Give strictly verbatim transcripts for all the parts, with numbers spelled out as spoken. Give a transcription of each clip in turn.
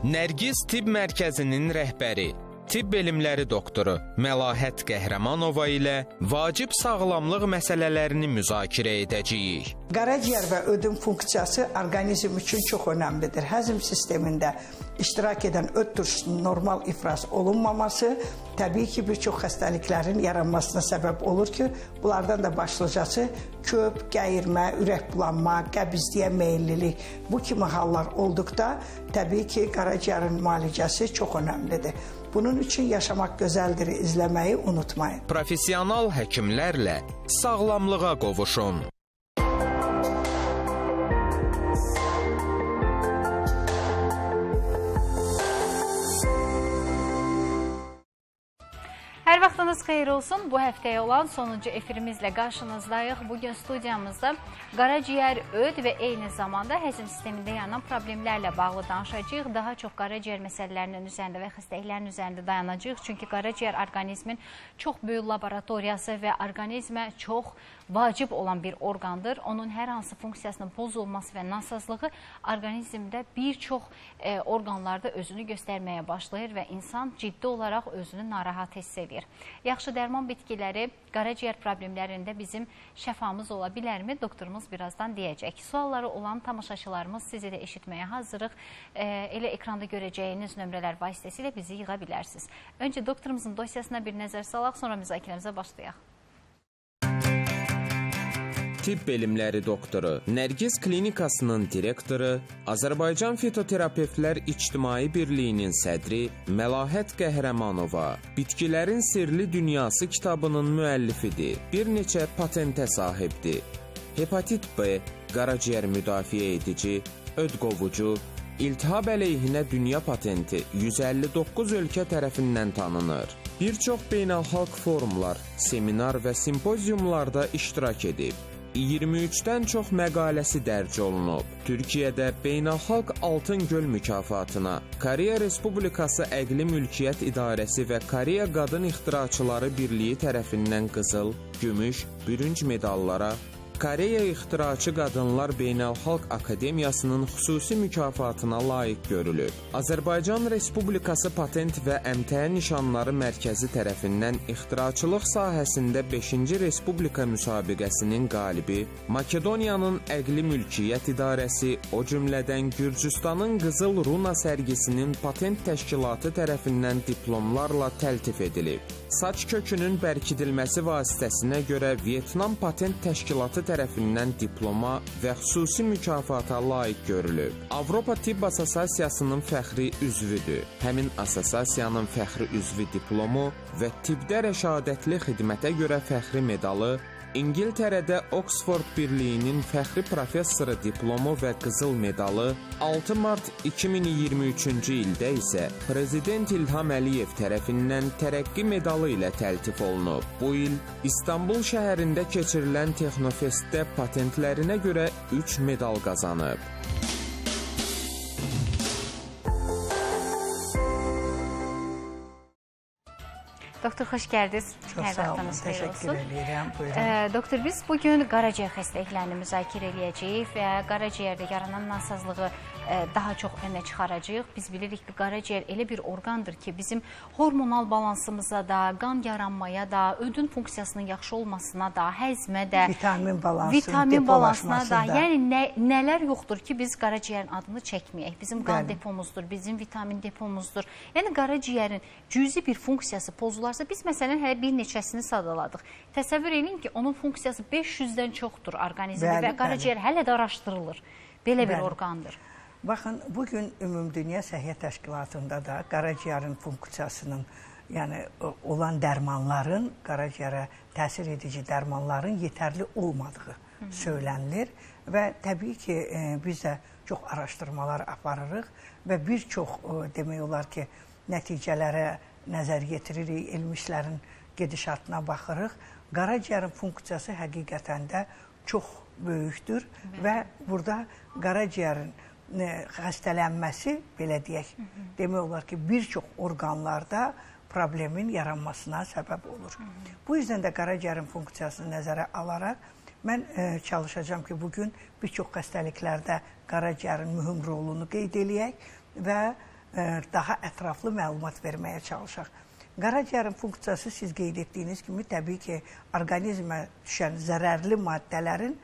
Nərgiz Tibb Mərkəzinin rəhbəri, tibb elmləri doktoru Məlahət Qəhrəmanova ilə vacib sağlamlıq məsələlərini müzakirə edəcəyik. Qaraciyər və ödüm funksiyası orqanizm üçün çox önəmlidir. Həzm sistemində iştirak edən öd turşusunun normal ifraz olunmaması təbii ki, bir çox xəstəliklərin yaranmasına səbəb olur ki, bunlardan da başlıcası köp, gəyirmə, ürək bulanma, qəbizliyə meyillilik. Bu kimi hallar olduqda təbii ki, qaraciyərin müalicəsi çox önəmlidir. Bunun üçün Yaşamaq Gözəldir izləməyi unutmayın. Profesional həkimlərlə sağlamlığa qovuşun. Hər vaxtınız xeyir olsun. Bu həftəyə olan sonuncu efirimizlə qarşınızdayıq. Bugün studiyamızda qaraciyər, öd və eyni zamanda həzm sistemində yaranan problemlərlə bağlı danışacağıq. Daha çox qaraciyər məsələlərinin üzərində və xəstəliklərin üzərində dayanacağıq. Çünki qaraciyər orqanizmin çox böyük laboratoriyası və orqanizmə çox vacib olan bir orqandır. Onun hər hansı funksiyasının pozulması və nasazlığı orqanizmdə bir çox e, orqanlarda özünü göstərməyə başlayır və insan ciddi olaraq özünü narahat hiss edir. Yaxşı dərman bitkiləri qaraciyər problemlərində bizim şəfamız ola bilərmi? Doktorumuz birazdan deyəcək. Sualları olan tamaşaçılarımız sizi də eşitməyə hazırıq. E, elə ekranda görəcəyiniz nömrələr vasitəsilə bizi yığa bilərsiniz. Öncə doktorumuzun dosyasına bir nəzər salaq, sonra müzakirəmizə başlayaq. Tibb elmləri doktoru, Nərgiz Klinikasının direktoru, Azərbaycan Fitoterapevtlər İctimai Birliyinin sədri Məlahət Qəhrəmanova, Bitkilərin Sirli Dünyası kitabının müəllifidir, bir neçə patentə sahibdir. Hepatit B, qaraciyər müdafiə edici, öd qovucu, iltihab əleyhinə dünya patenti yüz əlli doqquz ölkə tərəfindən tanınır. Bir çox beynəlxalq forumlar, seminar və simpoziumlarda iştirak edib. iyirmi üçdən çox məqaləsi dərc olunub. Türkiyədə Beynəlxalq Altın Göl mükafatına, Koreya Respublikası Əqli Mülkiyyət İdarəsi və Koreya Qadın İxtiraçıları Birliyi tərəfindən qızıl, gümüş, bürünc medallara, Koreya İxtiraçı Qadınlar Beynəlxalq Akademiyasının xüsusi mükafatına layiq görülüb. Azərbaycan Respublikası Patent və Əmtəə Nişanları Mərkəzi tərəfindən ixtiraçılıq sahəsində beşinci Respublika müsabiqəsinin qalibi, Makedoniyanın Əqli Mülkiyyət İdarəsi, o cümlədən Gürcüstanın Qızıl Runa sərgisinin patent təşkilatı tərəfindən diplomlarla təltif edilib. Saç kökünün bərkidilməsi vasitəsinə görə Vyetnam Patent Təşkilatı tərəfindən diploma və xüsusi mükafata layiq görülüb. Avropa Tibb Assosiasiyasının fəxri üzvüdür. Həmin assosiasiyanın fəxri üzvü diplomu və tibbdə rəşadətli xidmətə görə fəxri medalı, İngiltərədə Oxford Birliyinin fəxri professoru diplomu və qızıl medalı, altı mart iki min iyirmi üçüncü ildə isə Prezident İlham Əliyev tərəfindən tərəqqi medalı ilə təltif olunub. Bu il İstanbul şəhərində keçirilən Texnofestdə patentlərinə görə üç medal qazanıb. Doktor, xoş gəldiniz. Çox sağ olun, təşəkkür edirəm. E, doktor, biz bugün qaraciyər xəstəliklərini müzakirə edəcəyik və qaraciyərdə yaranan nasazlığı e, daha çox önə çıxaracağıq. Biz bilirik ki, qaraciyər elə bir orqandır ki, bizim hormonal balansımıza da, qan yaranmaya da, ödün funksiyasının yaxşı olmasına da, həzmə də, vitamin balansına, vitamin balansına da, yəni nə, nələr yoxdur ki, biz qaraciyərin adını çəkməyək. Bizim qan Bəli. depomuzdur, bizim vitamin depomuzdur. Yəni qaraciyərin cüzi bir funksiyası pozular. Biz məsələn hələ bir neçəsini sadaladıq. Təsəvvür edin ki, onun funksiyası beş yüzdən çoxdur orqanizmdə və qaraciyər hələ də araşdırılır. Belə bir bəli. orqandır. Baxın, bugün Ümumdünya Səhiyyə Təşkilatında da qaraciyərin funksiyasının, yəni olan dərmanların, qaraciyərə təsir edici dərmanların yetərli olmadığı Hı -hı. söylənilir və təbii ki, e, biz də çox araşdırmalar aparırıq və bir çox, e, demək olar ki, nəticələrə nəzər yetiririk, elmişlərin gedişatına baxırıq. Qaraciyərin funksiyası həqiqətən də çox böyükdür Hı -hı. və burada qaraciyərin e, xəstələnməsi, belə deyək, Hı -hı. demək olar ki, bir çox orqanlarda problemin yaranmasına səbəb olur. Hı -hı. Bu yüzden də qaraciyərin funksiyasını nəzərə alaraq mən e, çalışacağım ki, bugün bir çox xəstəliklərdə qaraciyərin mühüm rolunu qeyd eləyək və daha ətraflı məlumat verməyə çalışaq. Qaraciyərin funksiyası siz qeyd etdiyiniz kimi təbii ki, orqanizmə düşən zərərli maddələrin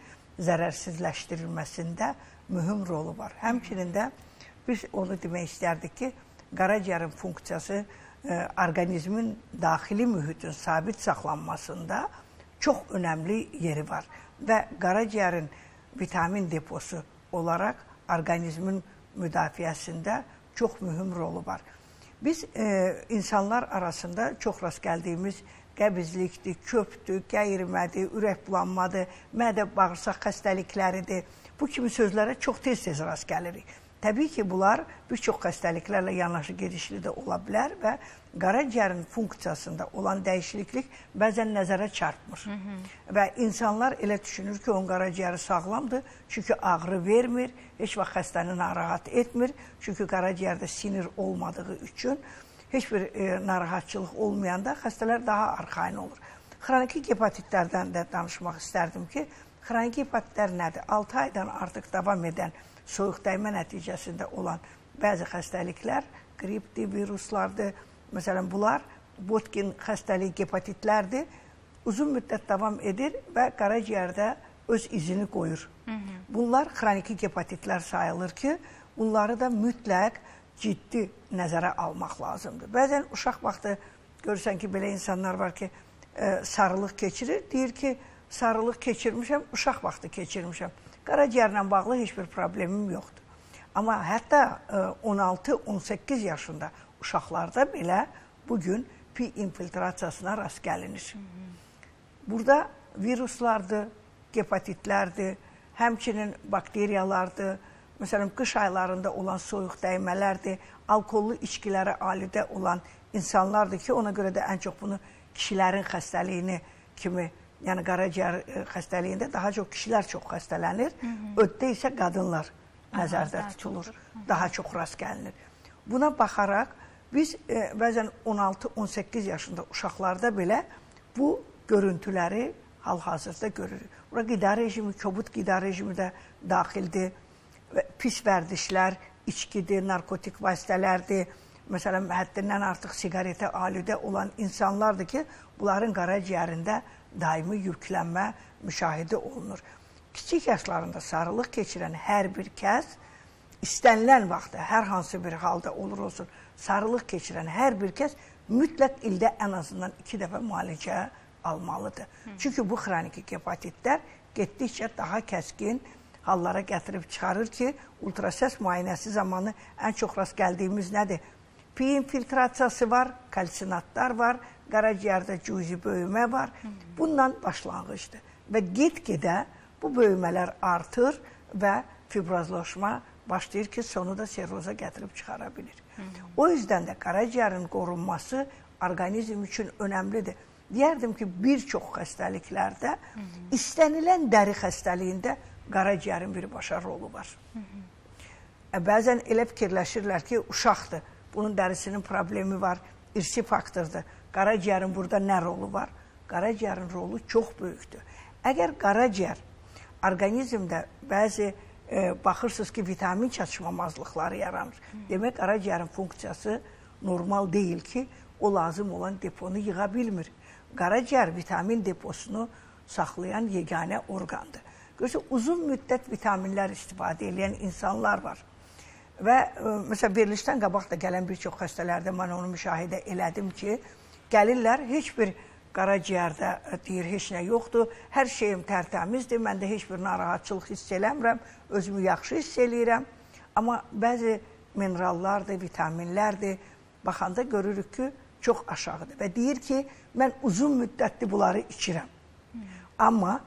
zərərsizləşdirilməsində mühüm rolu var. Həmçinin də biz onu demək istərdik ki, qaraciyərin funksiyası orqanizmin daxili mühitin sabit saxlanmasında çox önəmli yeri var və qaraciyərin vitamin deposu olaraq orqanizmin müdafiəsində çox mühüm rolu var. Biz e, insanlar arasında çox rast gəldiyimiz qəbizlikdir, köpdür, qəyirmədir, ürək bulanmadır, mədə-bağırsaq xəstəlikləridir. Bu kimi sözlərə çox tez-tez rast gəlirik. Təbii ki, bunlar bir çox xəstəliklərlə yanaşı gedişli də ola bilər və qaraciyərin funksiyasında olan dəyişiklik bəzən nəzərə çarpmır. Hı -hı. Və insanlar elə düşünür ki, onun qaraciyəri sağlamdır, çünki ağrı vermir, heç vaxt xəstəni narahat etmir, çünki qaraciyərdə sinir olmadığı üçün heç bir e, narahatçılıq olmayanda xəstələr daha arxain olur. Xroniki hepatitlərdən də danışmaq istərdim ki, xroniki hepatitlər nədir? altı aydan artıq davam edən soyuq dəymə nəticəsində olan bəzi xəstəliklər, qripdir, viruslardır. Məsələn, bunlar Botkin xəstəliyi hepatitlərdir. Uzun müddət davam edir və qaraciyərdə öz izini qoyur. Hı -hı. Bunlar xroniki hepatitlər sayılır ki, bunları da mütləq ciddi nəzərə almaq lazımdır. Bəzən uşaq vaxtı görürsən ki, belə insanlar var ki, e, sarılıq keçirir. Deyir ki, sarılıq keçirmişəm, uşaq vaxtı keçirmişəm. Qaraciyərlə bağlı heç bir problemim yoxdur. Amma hətta on altı on səkkiz yaşında uşaqlarda belə bugün pi infiltrasiyasına rast gəlinir. Hı -hı. Burada viruslardır, hepatitlərdir, həmçinin bakteriyalardır, məsələn, qış aylarında olan soyuq dəymələrdir, alkollü içkilərə aludə olan insanlardır ki, ona görə də ən çox bunu kişilərin xəstəliyini kimi, yəni qaraciyər xəstəliyində daha çox kişilər çox xəstələnir, hı -hı. Öddə isə qadınlar nəzərdə tutulur, hı -hı. Daha çox rast gəlinir. Buna baxaraq biz e, bəzən on altı on səkkiz yaşında uşaqlarda belə bu görüntüləri hal-hazırda görürük. Bura qida rejimi, kobud qida rejimi də daxildir. Pis vərdişlər, içkidir, narkotik vasitələrdir. Məsələn, həddindən artıq siqaretə aludə olan insanlardır ki, bunların qaraciyərində daimi yüklənmə müşahidə olunur. Kiçik yaşlarında sarılıq keçirən hər bir kəs istənilən vaxtda, hər hansı bir halda olur olsun, sarılıq keçirən hər bir kəs mütləq ildə ən azından iki dəfə müalicə almalıdır. Hı. Çünki bu xroniki hepatitlər getdikcə daha kəskin hallara gətirib çıxarır ki, ultrasəs müayinəsi zamanı ən çox rast gəldiyimiz nədir? Pi infiltrasiyası var, kalsinatlar var, qaraciyərdə cüzi böyümə var. Hı. Bundan başlanğıcdır. Və get-gedə bu böyümələr artır və fibrozlaşma başlayır ki, sonu da serroza gətirib çıxara bilir. Hı -hı. O yüzden də qaraciyərin qorunması orqanizm üçün önəmlidir. Deyərdim ki, bir çox xəstəliklərdə, Hı -hı. istənilən dəri xəstəliyində qaraciyərin birbaşa rolu var. Hı -hı. Bəzən elə fikirləşirlər ki, uşaqdır, bunun dərisinin problemi var, irsi faktordur. Qaraciyərin burada nə rolu var? Qaraciyərin rolu çox böyükdür. Əgər qaraciyər orqanizmdə bəzi e, baxırsınız ki, vitamin çatışmamazlıqları yaranır. Hı. Demək, qaraciyərin funksiyası normal deyil ki, o lazım olan deponu yığa bilmir. Qaraciyər vitamin deposunu saxlayan yeganə orqandır. Görürsə, uzun müddət vitaminlər istifadə edən insanlar var. Və e, məsələn, verilişdən qabaq da gələn bir çox xəstələrdə mən onu müşahidə elədim ki, gəlirlər, heç bir qaraciyərdə deyir, heç nə yoxdur, hər şeyim tərtəmizdir, məndə heç bir narahatçılıq hiss eləmirəm, özümü yaxşı hiss eləyirəm. Amma bəzi minerallardır, vitaminlərdir, baxanda görürük ki, çox aşağıdır. Və deyir ki, mən uzun müddətli bunları içirəm. Hmm. Amma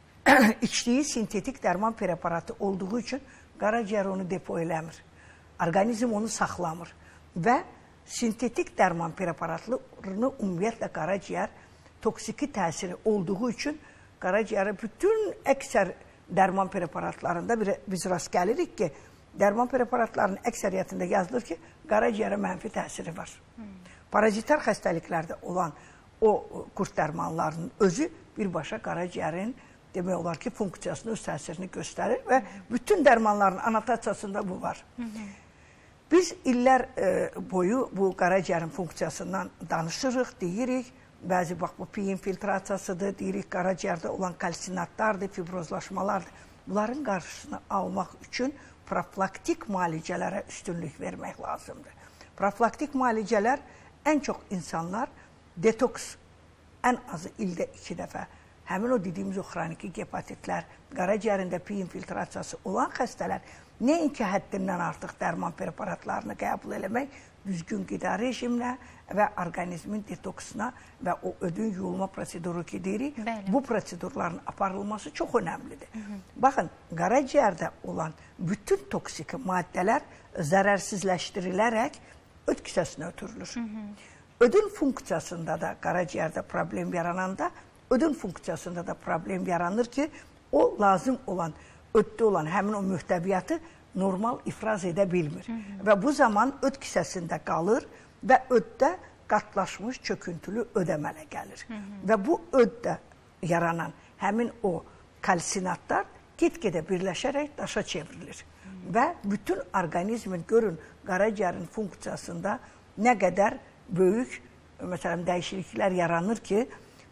içdiyi sintetik dərman preparatı olduğu üçün qaraciyər onu depo eləmir. Orqanizm onu saxlamır. Və sintetik dərman preparatlarını ümumiyyətlə qaraciyər toksiki təsiri olduğu üçün qaraciyərə bütün əksər dərman preparatlarında biz rast gəlirik ki, dərman preparatlarının əksəriyyətində yazılır ki, qaraciyərə mənfi təsiri var. Hmm. Parazitar xəstəliklərdə olan o qurt dərmanlarının özü birbaşa qaraciyərin demək olar ki, funksiyasını, öz təsirini göstərir və bütün dərmanların anotasiyasında bu var. Hı -hı. Biz illər boyu bu qaraciyərin funksiyasından danışırıq, deyirik. Bəzi bax, bu pi infiltrasiyasıdır, deyirik, qaraciyərdə olan kalsinatlardır, fibrozlaşmalardır. Bunların qarşısını almaq üçün profilaktik müalicələrə üstünlük vermək lazımdır. Profilaktik müalicələr ən çox insanlar detoks ən azı ildə iki dəfə, həmin o dediyimiz o xroniki hepatitlər, qaraciyərində pi infiltrasiyası olan xəstələr nəinki həddindən artıq dərman preparatlarını qəbul eləmək, düzgün qida rejiminə və orqanizmin detoksuna və o ödün yuyulma proseduru ki deyirik, bu prosedurların aparılması çox önəmlidir. Hı -hı. Baxın, qaraciyərdə olan bütün toksik maddələr zərərsizləşdirilərək öd kisəsinə ötürülür. Hı -hı. Ödün funksiyasında da qaraciyərdə problem yarananda, ödün funksiyasında da problem yaranır ki, o lazım olan, öddə olan həmin o mühtəviyyatı normal ifraz edə bilmir. Hı -hı. Və bu zaman öd kisəsində qalır və öddə qatlaşmış çöküntülü öd əmələ gəlir. Hı -hı. Və bu öddə yaranan həmin o kalsinatlar get-gedə birləşərək daşa çevrilir. Hı -hı. Və bütün orqanizmin, görün, qaraciyərin funksiyasında nə qədər böyük məsələn, dəyişikliklər yaranır ki,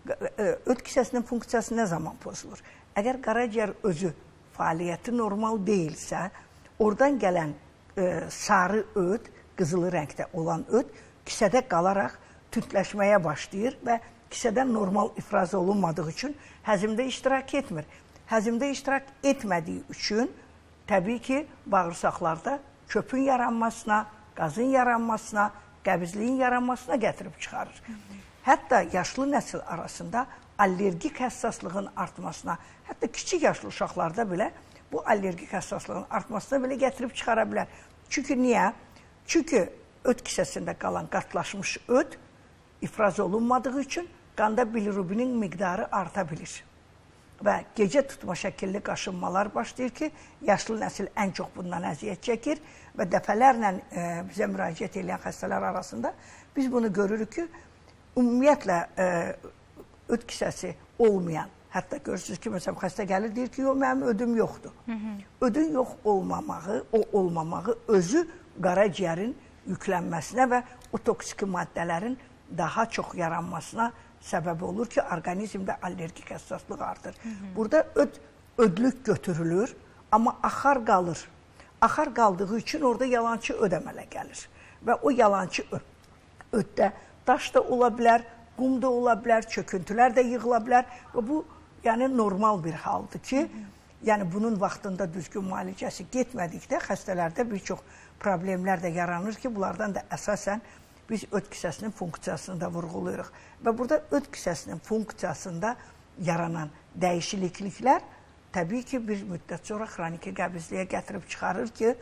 öd kisəsinin funksiyası nə zaman pozulur? Əgər qaraciyər özü fəaliyyəti normal deyilsə, oradan gələn e, sarı öd, qızılı rəngdə olan öd kisədə qalaraq tündləşməyə başlayır və kisədən normal ifraz olunmadığı üçün həzmdə iştirak etmir. Həzmdə iştirak etmədiyi üçün təbii ki, bağırsaqlarda köpün yaranmasına, qazın yaranmasına, qəbizliyin yaranmasına gətirib çıxarır. Hı -hı. Hətta yaşlı nəsil arasında allergik həssaslığın artmasına, hətta kiçik yaşlı uşaqlarda belə bu allergik həssaslığın artmasına belə gətirib çıxara bilər. Çünki niyə? Çünki öd kisəsində qalan qatlaşmış öd ifraz olunmadığı üçün qanda bilirubinin miqdarı arta bilir. Və gecə tutma şəkilli qaşınmalar başlayır ki, yaşlı nəsil ən çox bundan əziyyət çəkir və dəfələrlə e, bizə müraciət edən xəstələr arasında biz bunu görürük ki, ümumiyyətlə e, öd kisəsi olmayan, hətta görürsünüz ki, məsələn, xəstə gəlir, deyir ki, yox, mənim ödüm yoxdur. Hı -hı. Ödün yox olmamağı, o olmamağı özü qaraciyərin yüklənməsinə və o toksik maddələrin daha çox yaranmasına səbəb olur ki, orqanizmdə allergik həssaslıq artır. Hı -hı. Burada öd, ödlük götürülür, amma axar qalır. Axar qaldığı üçün orada yalançı öd əmələ gəlir. Və o yalançı öd, öddə daş da ola bilər, qum da ola bilər, çöküntülər də yığıla bilər və bu yəni normal bir haldır ki, hı -hı. yəni bunun vaxtında düzgün müalicəsi getmədikdə xəstələrdə bir çox problemlər də yaranır ki, bunlardan da əsasən biz öd kisəsinin funksiyasını da vurğuluyuruq. Və burada öd kisəsinin funksiyasında yaranan dəyişikliklər təbii ki, bir müddət sonra xroniki qəbizliyə gətirib çıxarır ki,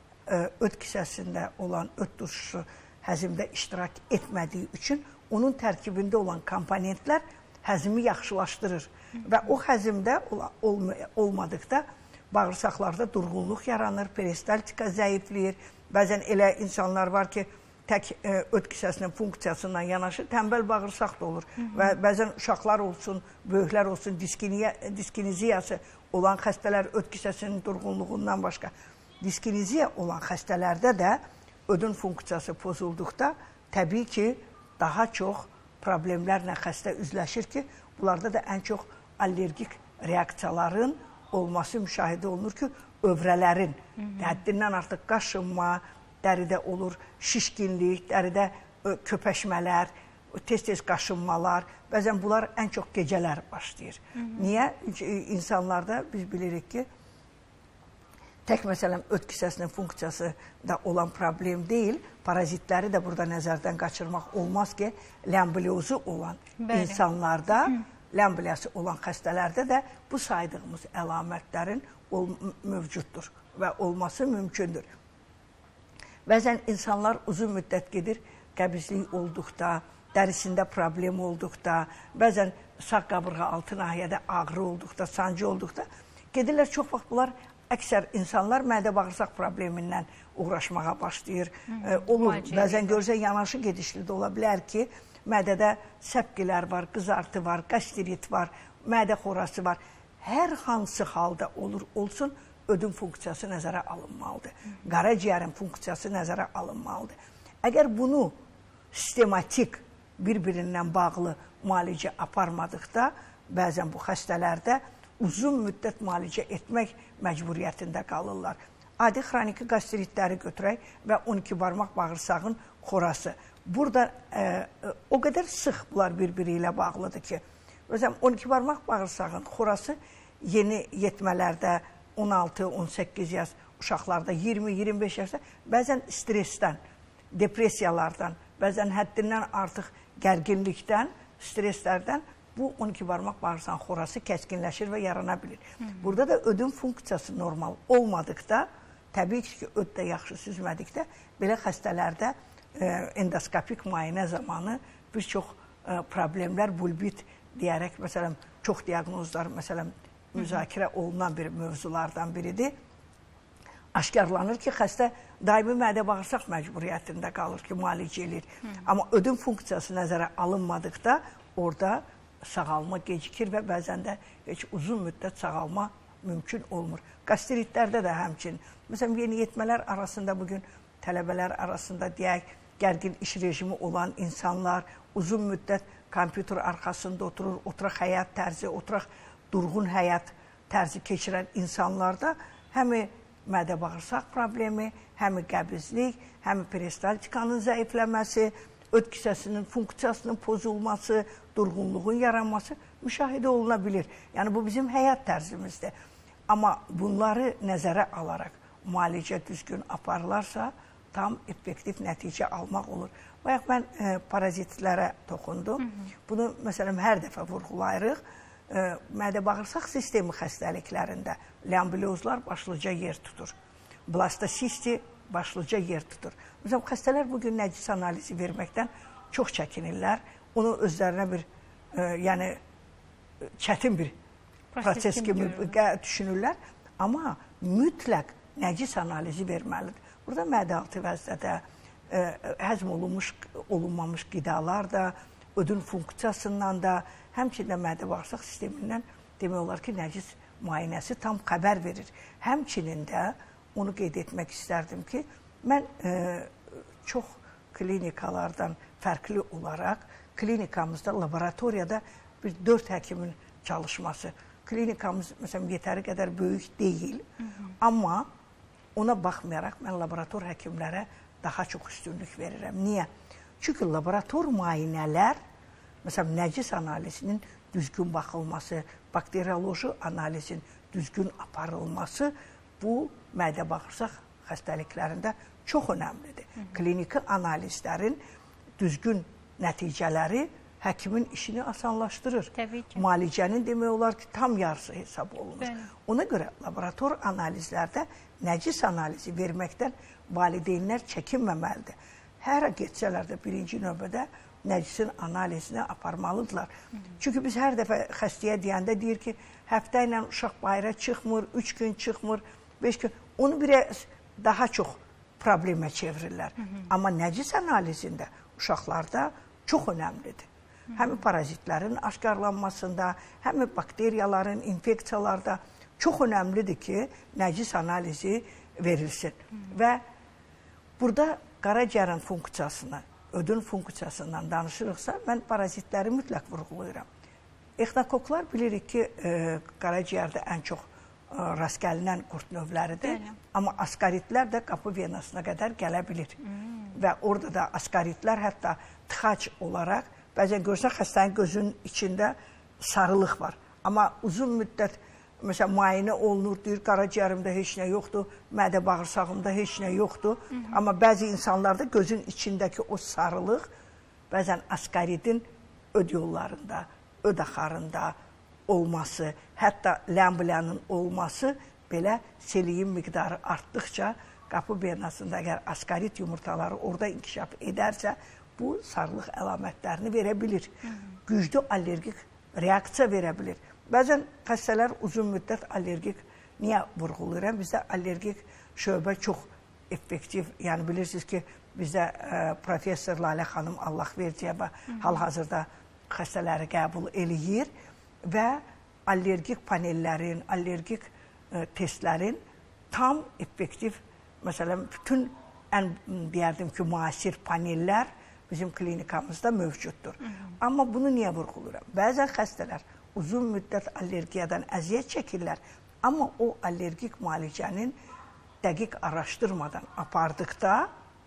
öd kisəsində olan öd turşusu həzmdə iştirak etmədiyi üçün onun tərkibində olan komponentlər həzmi yaxşılaşdırır. Və o həzmdə olmadıqda bağırsaqlarda durğunluq yaranır, peristaltika zəifləyir. Bəzən elə insanlar var ki, tək öd kisəsinin funksiyasından yanaşı tənbəl bağırsaq da olur. Hı -hı. Və bəzən uşaqlar olsun, böyüklər olsun, diskiniziyası olan xəstələr öd kisəsinin durğunluğundan başqa. Diskiniziya olan xəstələrdə də ödün funksiyası pozulduqda təbii ki, daha çox problemlərlə xəstə üzləşir ki, bunlarda da ən çox allergik reaksiyaların olması müşahidə olunur ki, övrələrin, Hı -hı. həddindən artıq qaşınma, dəridə olur, şişkinlik, dəridə köpəşmələr, tez-tez qaşınmalar, bəzən bunlar ən çox gecələr başlayır. Hı -hı. Niyə? İnsanlarda biz bilirik ki, tək məsələn öd kisəsinin funksiyası da olan problem deyil, parazitləri də burada nəzərdən qaçırmaq olmaz ki, ləmbliozu olan Bəli. insanlarda, Hı. ləmbliyası olan xəstələrdə də bu saydığımız əlamətlərin mövcuddur və olması mümkündür. Bəzən insanlar uzun müddət gedir, qəbizlik olduqda, dərisində problem olduqda, bəzən sağ qabırğa altı nahiyədə ağrı olduqda, sancı olduqda gedirlər, çox vaxt bunlar əksər insanlar mədə-bağırsaq problemindən uğraşmağa başlayır. Hı, olur, bəzən görsə yanaşı gedişli də ola bilər ki, mədədə səpkilər var, qızartı var, qastrit var, mədə xorası var. Hər hansı halda olur, olsun, ödün funksiyası nəzərə alınmalıdır. Qaraciyərin funksiyası nəzərə alınmalıdır. Əgər bunu sistematik bir-birindən bağlı müalicə aparmadıqda, bəzən bu xəstələrdə uzun müddət müalicə etmək məcburiyyətində qalırlar. Adi xroniki qastritləri götürək və on iki barmaq bağırsağın xorası. Burada e, o qədər sıx bunlar bir-biri ilə bağlıdır ki, məsələn, on iki barmaq bağırsağın xorası yeni yetmələrdə on altı on səkkiz yaş, uşaqlarda iyirmi iyirmi beş yaşda bəzən stressdən, depressiyalardan, bəzən həddindən artıq gərginlikdən, stresslərdən bu on iki barmaq bağırsağın xorası kəskinləşir və yarana bilir. Hı -hı. Burada da ödün funksiyası normal olmadıqda, təbii ki, öddə yaxşı süzmədikdə, belə xəstələrdə e, endoskopik müayinə zamanı bir çox e, problemlər, bulbit deyərək, məsələn, çox diaqnozlar, məsələn, müzakirə olunan bir mövzulardan biridir. Aşkarlanır ki, xəstə daimi mədə-bağırsaq məcburiyyətində qalır ki, müalicə edir. Hı. Amma ödün funksiyası nəzərə alınmadıqda orada sağalma gecikir və bəzən də heç uzun müddət sağalma mümkün olmur. Qastritlərdə də həmçinin. Məsələn, yeniyetmələr arasında bugün tələbələr arasında deyək, gərgin iş rejimi olan insanlar, uzun müddət kompüter arxasında oturur, oturaq həyat tərzi, oturaq durğun həyat tərzi keçirən insanlarda həmi mədə-bağırsaq problemi, həmi qəbizlik, həmi peristaltikanın zəifləməsi, öd kisəsinin funksiyasının pozulması, durğunluğun yaranması müşahidə oluna bilir. Yəni, bu bizim həyat tərzimizdir. Amma bunları nəzərə alaraq müalicə düzgün aparılarsa, tam effektiv nəticə almaq olur. Bayaq mən e, parazitlərə toxundum. Hı -hı. Bunu, məsələn, hər dəfə vurğulayırıq. E, mədə-bağırsaq sistemi xəstəliklərində ləmblyozlar başlıca yer tutur. Blastosisti başlıca yer tutur. Məsələn, xəstələr bugün nəcis analizi verməkdən çox çəkinirlər. Onu özlərinə bir, e, yəni, çətin bir proses kimi düşünürlər. Amma mütləq nəcis analizi verməlidir. Burada mədə-altı vəzdədə e, həzm olunmuş, olunmamış qidalar da, ödün funksiyasından da, həmçində mədə-bağırsaq sistemindən demək olar ki, nəcis müayinəsi tam xəbər verir. Həmçinin də onu qeyd etmək istərdim ki, mən e, çox klinikalardan fərqli olaraq klinikamızda, laboratoriyada bir dörd həkimin çalışması. Klinikamız, məsələn, yetəri qədər böyük deyil, hı -hı. Amma ona baxmayaraq mən laborator həkimlərə daha çox üstünlük verirəm. Niyə? Çünki laborator müayinələr, məsələn, nəcis analizinin düzgün baxılması, bakterioloji analizin düzgün aparılması bu mədə-bağırsaq xəstəliklərində çox önəmlidir. Hı -hı. Kliniki analizlərin düzgün nəticələri həkimin işini asanlaşdırır. Müalicənin demək olar ki, tam yarısı hesab olunur. Bəli. Ona görə laborator analizlərdə nəcis analizi verməkdən valideynlər çəkinməməlidir. Hər getsələr də birinci növbədə nəcisin analizini aparmalıdırlar. Hı -hı. Çünki biz hər dəfə xəstəyə deyəndə deyir ki, həftə ilə uşaq bayra çıxmır, üç gün çıxmır, beş gün. Onu birə daha çox problemə çevirirlər. Hı -hı. Amma nəcis analizində uşaqlarda çox önəmlidir. Hı -hı. Həm parazitlərin aşkarlanmasında, həm bakteriyaların, infeksiyalarda çox önəmlidir ki, nəcis analizi verilsin. Hı -hı. Və burada qaraciyərin funksiyasını, ödün funksiyasından danışırıqsa, mən parazitləri mütləq vurğulayıram. Exnokoklar bilirik ki, e, qaraciyərdə ən çox e, rast gəlinən qurt növləridir. Bəli. Amma askaritlər də qapı venasına qədər gələ bilir. Hmm. Və orada da askaritlər hətta tıxac olaraq, bəzən görsən xəstənin gözünün içində sarılıq var. Amma uzun müddət, məsələn, müayinə olunur, deyir, qaraciyərimdə heç nə yoxdur, mədə bağırsağımda heç nə yoxdur. Hı -hı. Amma bəzi insanlarda gözün içindəki o sarılıq, bəzən askaridin öd yollarında, öd axarında olması, hətta ləmblənin olması belə seliyin miqdarı artdıqca qapı bernasında əgər askarit yumurtaları orada inkişaf edərsə, bu sarılıq əlamətlərini verə bilir. Hı -hı. Güclü allergik reaksiya verə bilir. Bəzən xəstələr uzun müddət allergik, niyə vurğulayıram? Bizdə allergik şöbə çox effektiv, yəni bilirsiniz ki, bizdə e, professor Lalə xanım Allah verciyəbə hal-hazırda xəstələri qəbul eləyir və allergik panellərin, allergik e, testlərin tam effektiv, məsələn, bütün ən deyərdim ki, müasir panellər bizim klinikamızda mövcuddur. Hı -hı. Amma bunu niyə vurğuluram? Bəzən xəstələr uzun müddət allergiyadan əziyyət çəkirlər, amma o allergik müalicənin dəqiq araşdırmadan apardıqda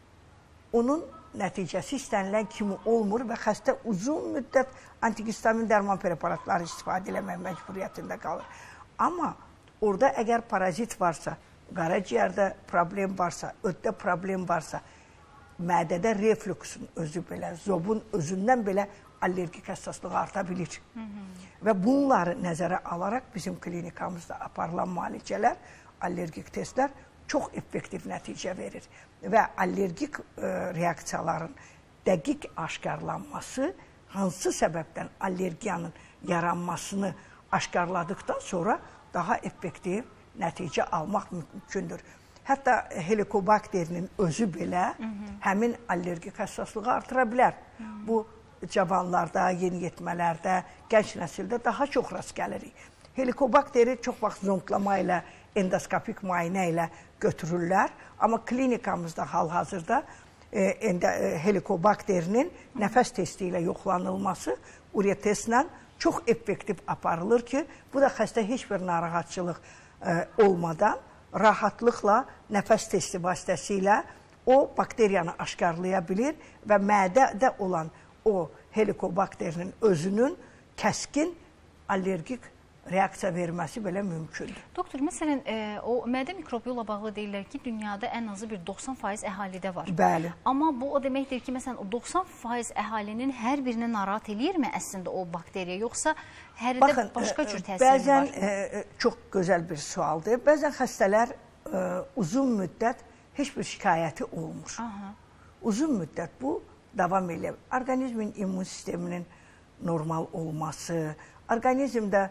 onun nəticəsi istənilən kimi olmur və xəstə uzun müddət antihistamin dərman preparatları istifadə eləmək məcburiyyətində qalır. Amma orada əgər parazit varsa, qaraciyərdə problem varsa, öddə problem varsa, mədədə refluksun özü belə, zobun özündən belə allergik həssaslığı arta bilir. Hı -hı. Və bunları nəzərə alaraq bizim klinikamızda aparılan müalicələr, allergik testlər çox effektiv nəticə verir. Və allergik e, reaksiyaların dəqiq aşkarlanması, hansı səbəbdən allergiyanın yaranmasını aşkarladıqdan sonra daha effektiv nəticə almaq mümkündür. Hətta helikobakterinin özü belə Hı -hı. həmin allergik həssaslığı artıra bilər. Hı -hı. Bu cavanlarda, yeniyetmələrdə, gənc nəsildə daha çox rast gəlirik. Helikobakteri çox vaxt zontlama ilə, endoskopik müayinə ilə götürürlər. Amma klinikamızda hal-hazırda e, e, helikobakterinin nəfəs testi ilə yoxlanılması uriya testlə çox effektiv aparılır ki, bu da xəstə heç bir narahatçılıq e, olmadan rahatlıqla nəfəs testi vasitəsilə o bakteriyanı aşkarlaya bilir və mədədə olan o helikobakterinin özünün kəskin allergik reaksiya verməsi belə mümkündür. Doktor, məsələn, e, o mədə mikrobu ilə bağlı deyirlər ki, dünyada ən azı bir doxsan faiz əhalidə var. Bəli. Amma bu o deməkdir ki, məsələn, o doxsan faiz əhalinin hər birini narahat eləyirmi əslində o bakteriya, yoxsa hərində Baxın, başqa cür təsiri bəzən, var? Bəzən e, çox gözəl bir sualdır. Bəzən xəstələr e, uzun müddət heç bir şikayəti olmur. Aha. Uzun müddət bu davam edir. Orqanizmin immun sisteminin normal olması, orqanizmdə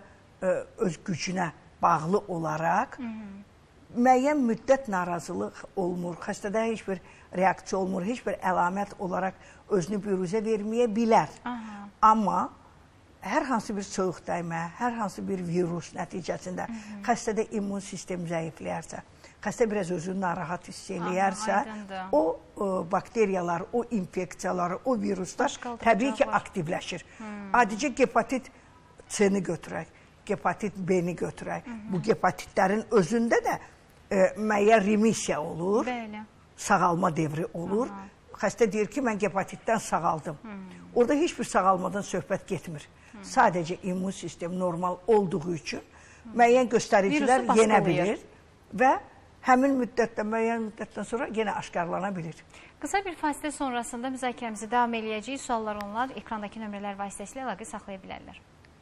öz gücünə bağlı olaraq Hı -hı. müəyyən müddət narazılıq olmur, xəstədə heç bir reaksiya olmur, heç bir əlamət olaraq özünü büruzə verməyə bilər. Aha. Amma hər hansı bir soyuq dəymə, hər hansı bir virus nəticəsində Hı -hı. xəstədə immun sistem zəifləyərsə, xəstə biraz özünü narahat hiss eləyərsə, Aha, o, o bakteriyalar, o infeksiyalar, o viruslar təbii ki aktivləşir. Hmm. Adicə hepatit C-ni götürək, hepatit B-ni götürək. Hı -hı. Bu hepatitlərin özündə də e, müəyyən remisiya olur, Bəli. sağalma devri olur. Aha. Xəstə deyir ki, mən hepatitdən sağaldım. Hı -hı. Orada heç bir sağalmadan söhbət getmir. Hı -hı. Sadəcə immun sistem normal olduğu üçün Hı -hı. müəyyən göstəricilər yenə bilir və həmin müddətdə, müəyyən müddətdən sonra yenə aşkarlana bilir. Qısa bir fasilə sonrasında müzakirəmizi davam edəcəyik. Suallar onlar ekrandakı nömrələr vasitəsilə əlaqə saxlaya bilərlər.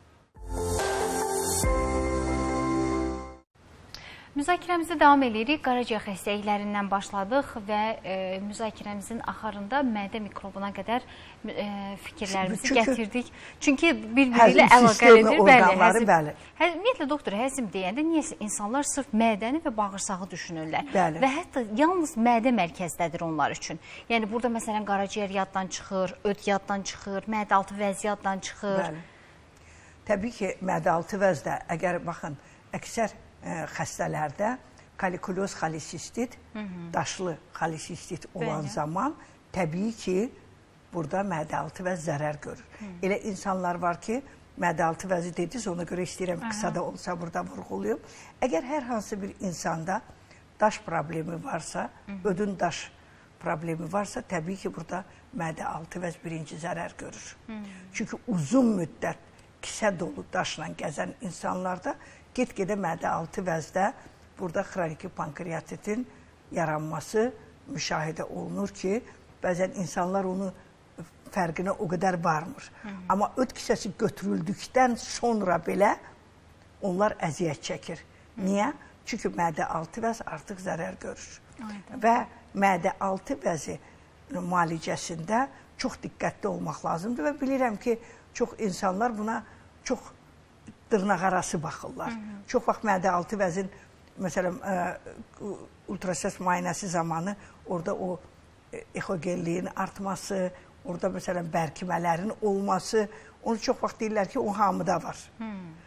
Müzakirəmizə davam edirik. Qaraciyər xəstəliklərindən başladıq və e, müzakirəmizin axarında mədə mikrobuna qədər e, fikirlərimizi Çünki, gətirdik. Çünki bir-biri ilə əlaqəlidir. Orqanları, bəli. Hə, ümumiyyətlə, doktor, həzm deyəndə niyəsə insanlar sırf mədəni və bağırsağı düşünürlər. Bəli. Və hətta yalnız mədə mərkəzdədir onlar üçün. Yəni, burada məsələn, qaraciyər yaddan çıxır, öd yaddan çıxır, mədə-altı vəz yaddan çıxır. Bəli. Təbii ki, mədə-altı vəzdə, əgər baxın, əksər ə, xəstələrdə kolikuloz xolesistit, daşlı xolesistit olan Bəli. zaman təbii ki, burada mədə-altı vəz zərər görür. Hı. Elə insanlar var ki, mədə-altı vəzi dediniz, ona görə istəyirəm qısa da olsa burada vurğuluyum. Əgər hər hansı bir insanda daş problemi varsa, Hı. ödün daş problemi varsa, təbii ki, burada mədə-altı vəz birinci zərər görür. Hı. Çünki uzun müddət kisə dolu daşla gəzən insanlarda get-gedə mədə-altı vəzdə burada xroniki pankreatitin yaranması müşahidə olunur ki, bəzən insanlar onu fərqinə o qədər varmır. Hı -hı. Amma öd kisəsi götürüldükdən sonra belə onlar əziyyət çəkir. Hı -hı. Niyə? Çünki mədə-altı vəz artıq zərər görür. Aynen. Və mədə-altı vəzi müalicəsində çox diqqətli olmaq lazımdır və bilirəm ki, çox insanlar buna çox dırnaqarası baxırlar. Hı -hı. Çox vaxt mədə-altı vəzin, məsələn, ə, ultrasəs müayinəsi zamanı orada o exogenliyin artması, orada məsələn bərkimələrin olması, onu çox vaxt deyirlər ki, o hamıda var. Hı.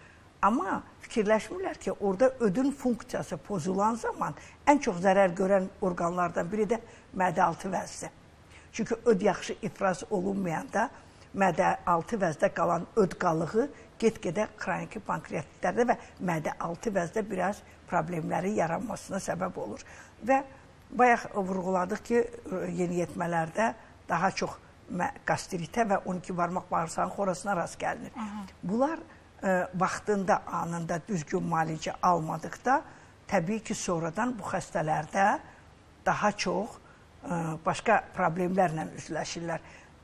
Amma fikirləşmirlər ki, orada ödün funksiyası pozulan zaman ən çox zərər görən orqanlardan biri də mədə-altı vəzidir. Çünki öd yaxşı ifraz olunmayanda mədə-altı vəzdə qalan öd qalığı get-gedə xroniki pankreatitlərdə və mədə-altı vəzdə biraz problemlərin yaranmasına səbəb olur. Və bayaq vurğuladıq ki, yeniyetmələrdə daha çox qastritə və on iki barmaq bağırsağın xorasına rast gəlinir. Bunlar vaxtında, anında düzgün müalicə almadıqda, təbii ki, sonradan bu xəstələrdə daha çox başqa problemlərlə üzləşirlər.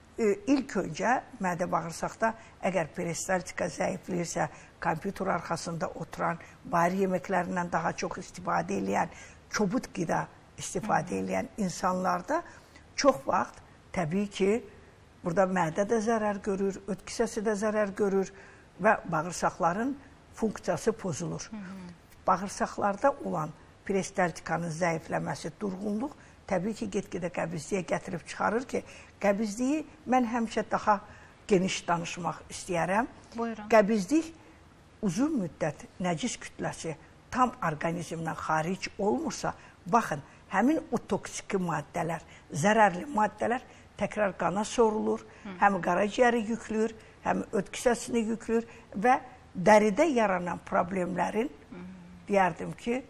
İlk öncə mədə-bağırsaqda əgər peristaltika zəifləyirsə, kompüter arxasında oturan, bayır yeməklərindən daha çox istifadə edən, kobud qida istifadə edən insanlarda çox vaxt təbii ki, burada mədə də zərər görür, öd kisəsi də zərər görür və bağırsaqların funksiyası pozulur. Bağırsaqlarda olan peristaltikanın zəifləməsi, durğunluq təbii ki, get-gedə qəbizliyə gətirib çıxarır ki, qəbizliyi mən həmişə daha geniş danışmaq istəyərəm. Buyurun. Qəbizlik uzun müddət nəcis kütləsi tam orqanizmdən xaric olmursa, baxın, həmin o toksiki maddələr, zərərli maddələr təkrar qana sorulur, həm qaraciyəri yüklür, həm öd kisəsini yüklür və dəridə yaranan problemlərin, deyərdim ki,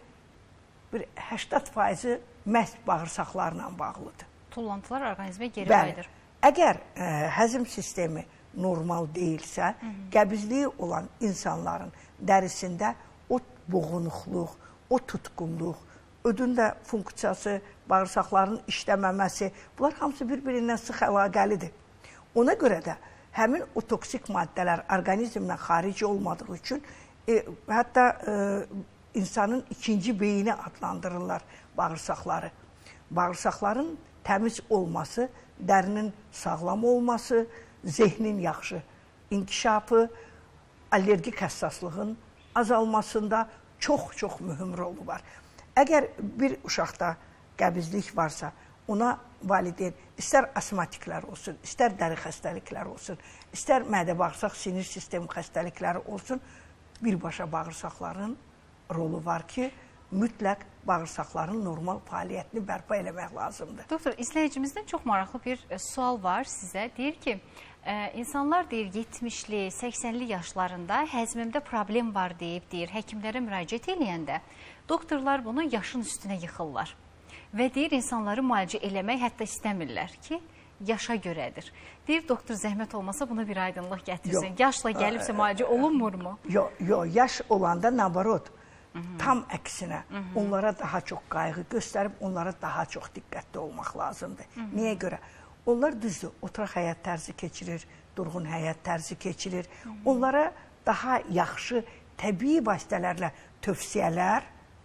bir səksən faizi məhz bağırsaqlarla bağlıdır. Tullantılar orqanizmə geri qayıdır. Əgər həzm sistemi normal deyilsə, qəbizliyi olan insanların dərisində o boğunuqluq, o tutqunluq, ödün də funksiyası, bağırsaqların işləməməsi, bunlar hamısı bir-birindən sıx əlaqəlidir. Ona görə də həmin o toksik maddələr orqanizmdən xaric olmadığı üçün, hətta insanın ikinci beyni adlandırırlar bağırsaqları. Bağırsaqların təmiz olması, dərinin sağlam olması, zehnin yaxşı inkişafı, allergik həssaslığın azalmasında çox-çox mühüm rolu var. Əgər bir uşaqda qəbizlik varsa, ona valideyn, istər asmatiklər olsun, istər dəri xəstəliklər olsun, istər mədə-bağırsaq sinir sistemi xəstəlikləri olsun, birbaşa bağırsaqların rolu var ki, mütləq bağırsaqların normal fəaliyyətini bərpa eləmək lazımdır. Doktor, izləyicimizdən çox maraqlı bir sual var sizə. Deyir ki, insanlar deyir yetmişli, səksənli yaşlarında həzmimdə problem var deyib, deyir, həkimlərə müraciət eləyəndə doktorlar bunu yaşın üstünə yıxırlar. Və deyir, insanları müalicə eləmək hətta istəmirlər ki, yaşa görədir. Deyir, doktor zəhmət olmasa buna bir aydınlıq gətirsin. Yaşla gəlibsə müalicə olunmurmu? Yox, yox, yaş olanda nabarot. Tam əksinə, onlara daha çox qayğı göstərib, onlara daha çox diqqətli olmaq lazımdır. Niyə görə? Onlar düzdür, oturaq həyat tərzi keçirir, durğun həyat tərzi keçirir. Onlara daha yaxşı təbii vasitələrlə tövsiyələr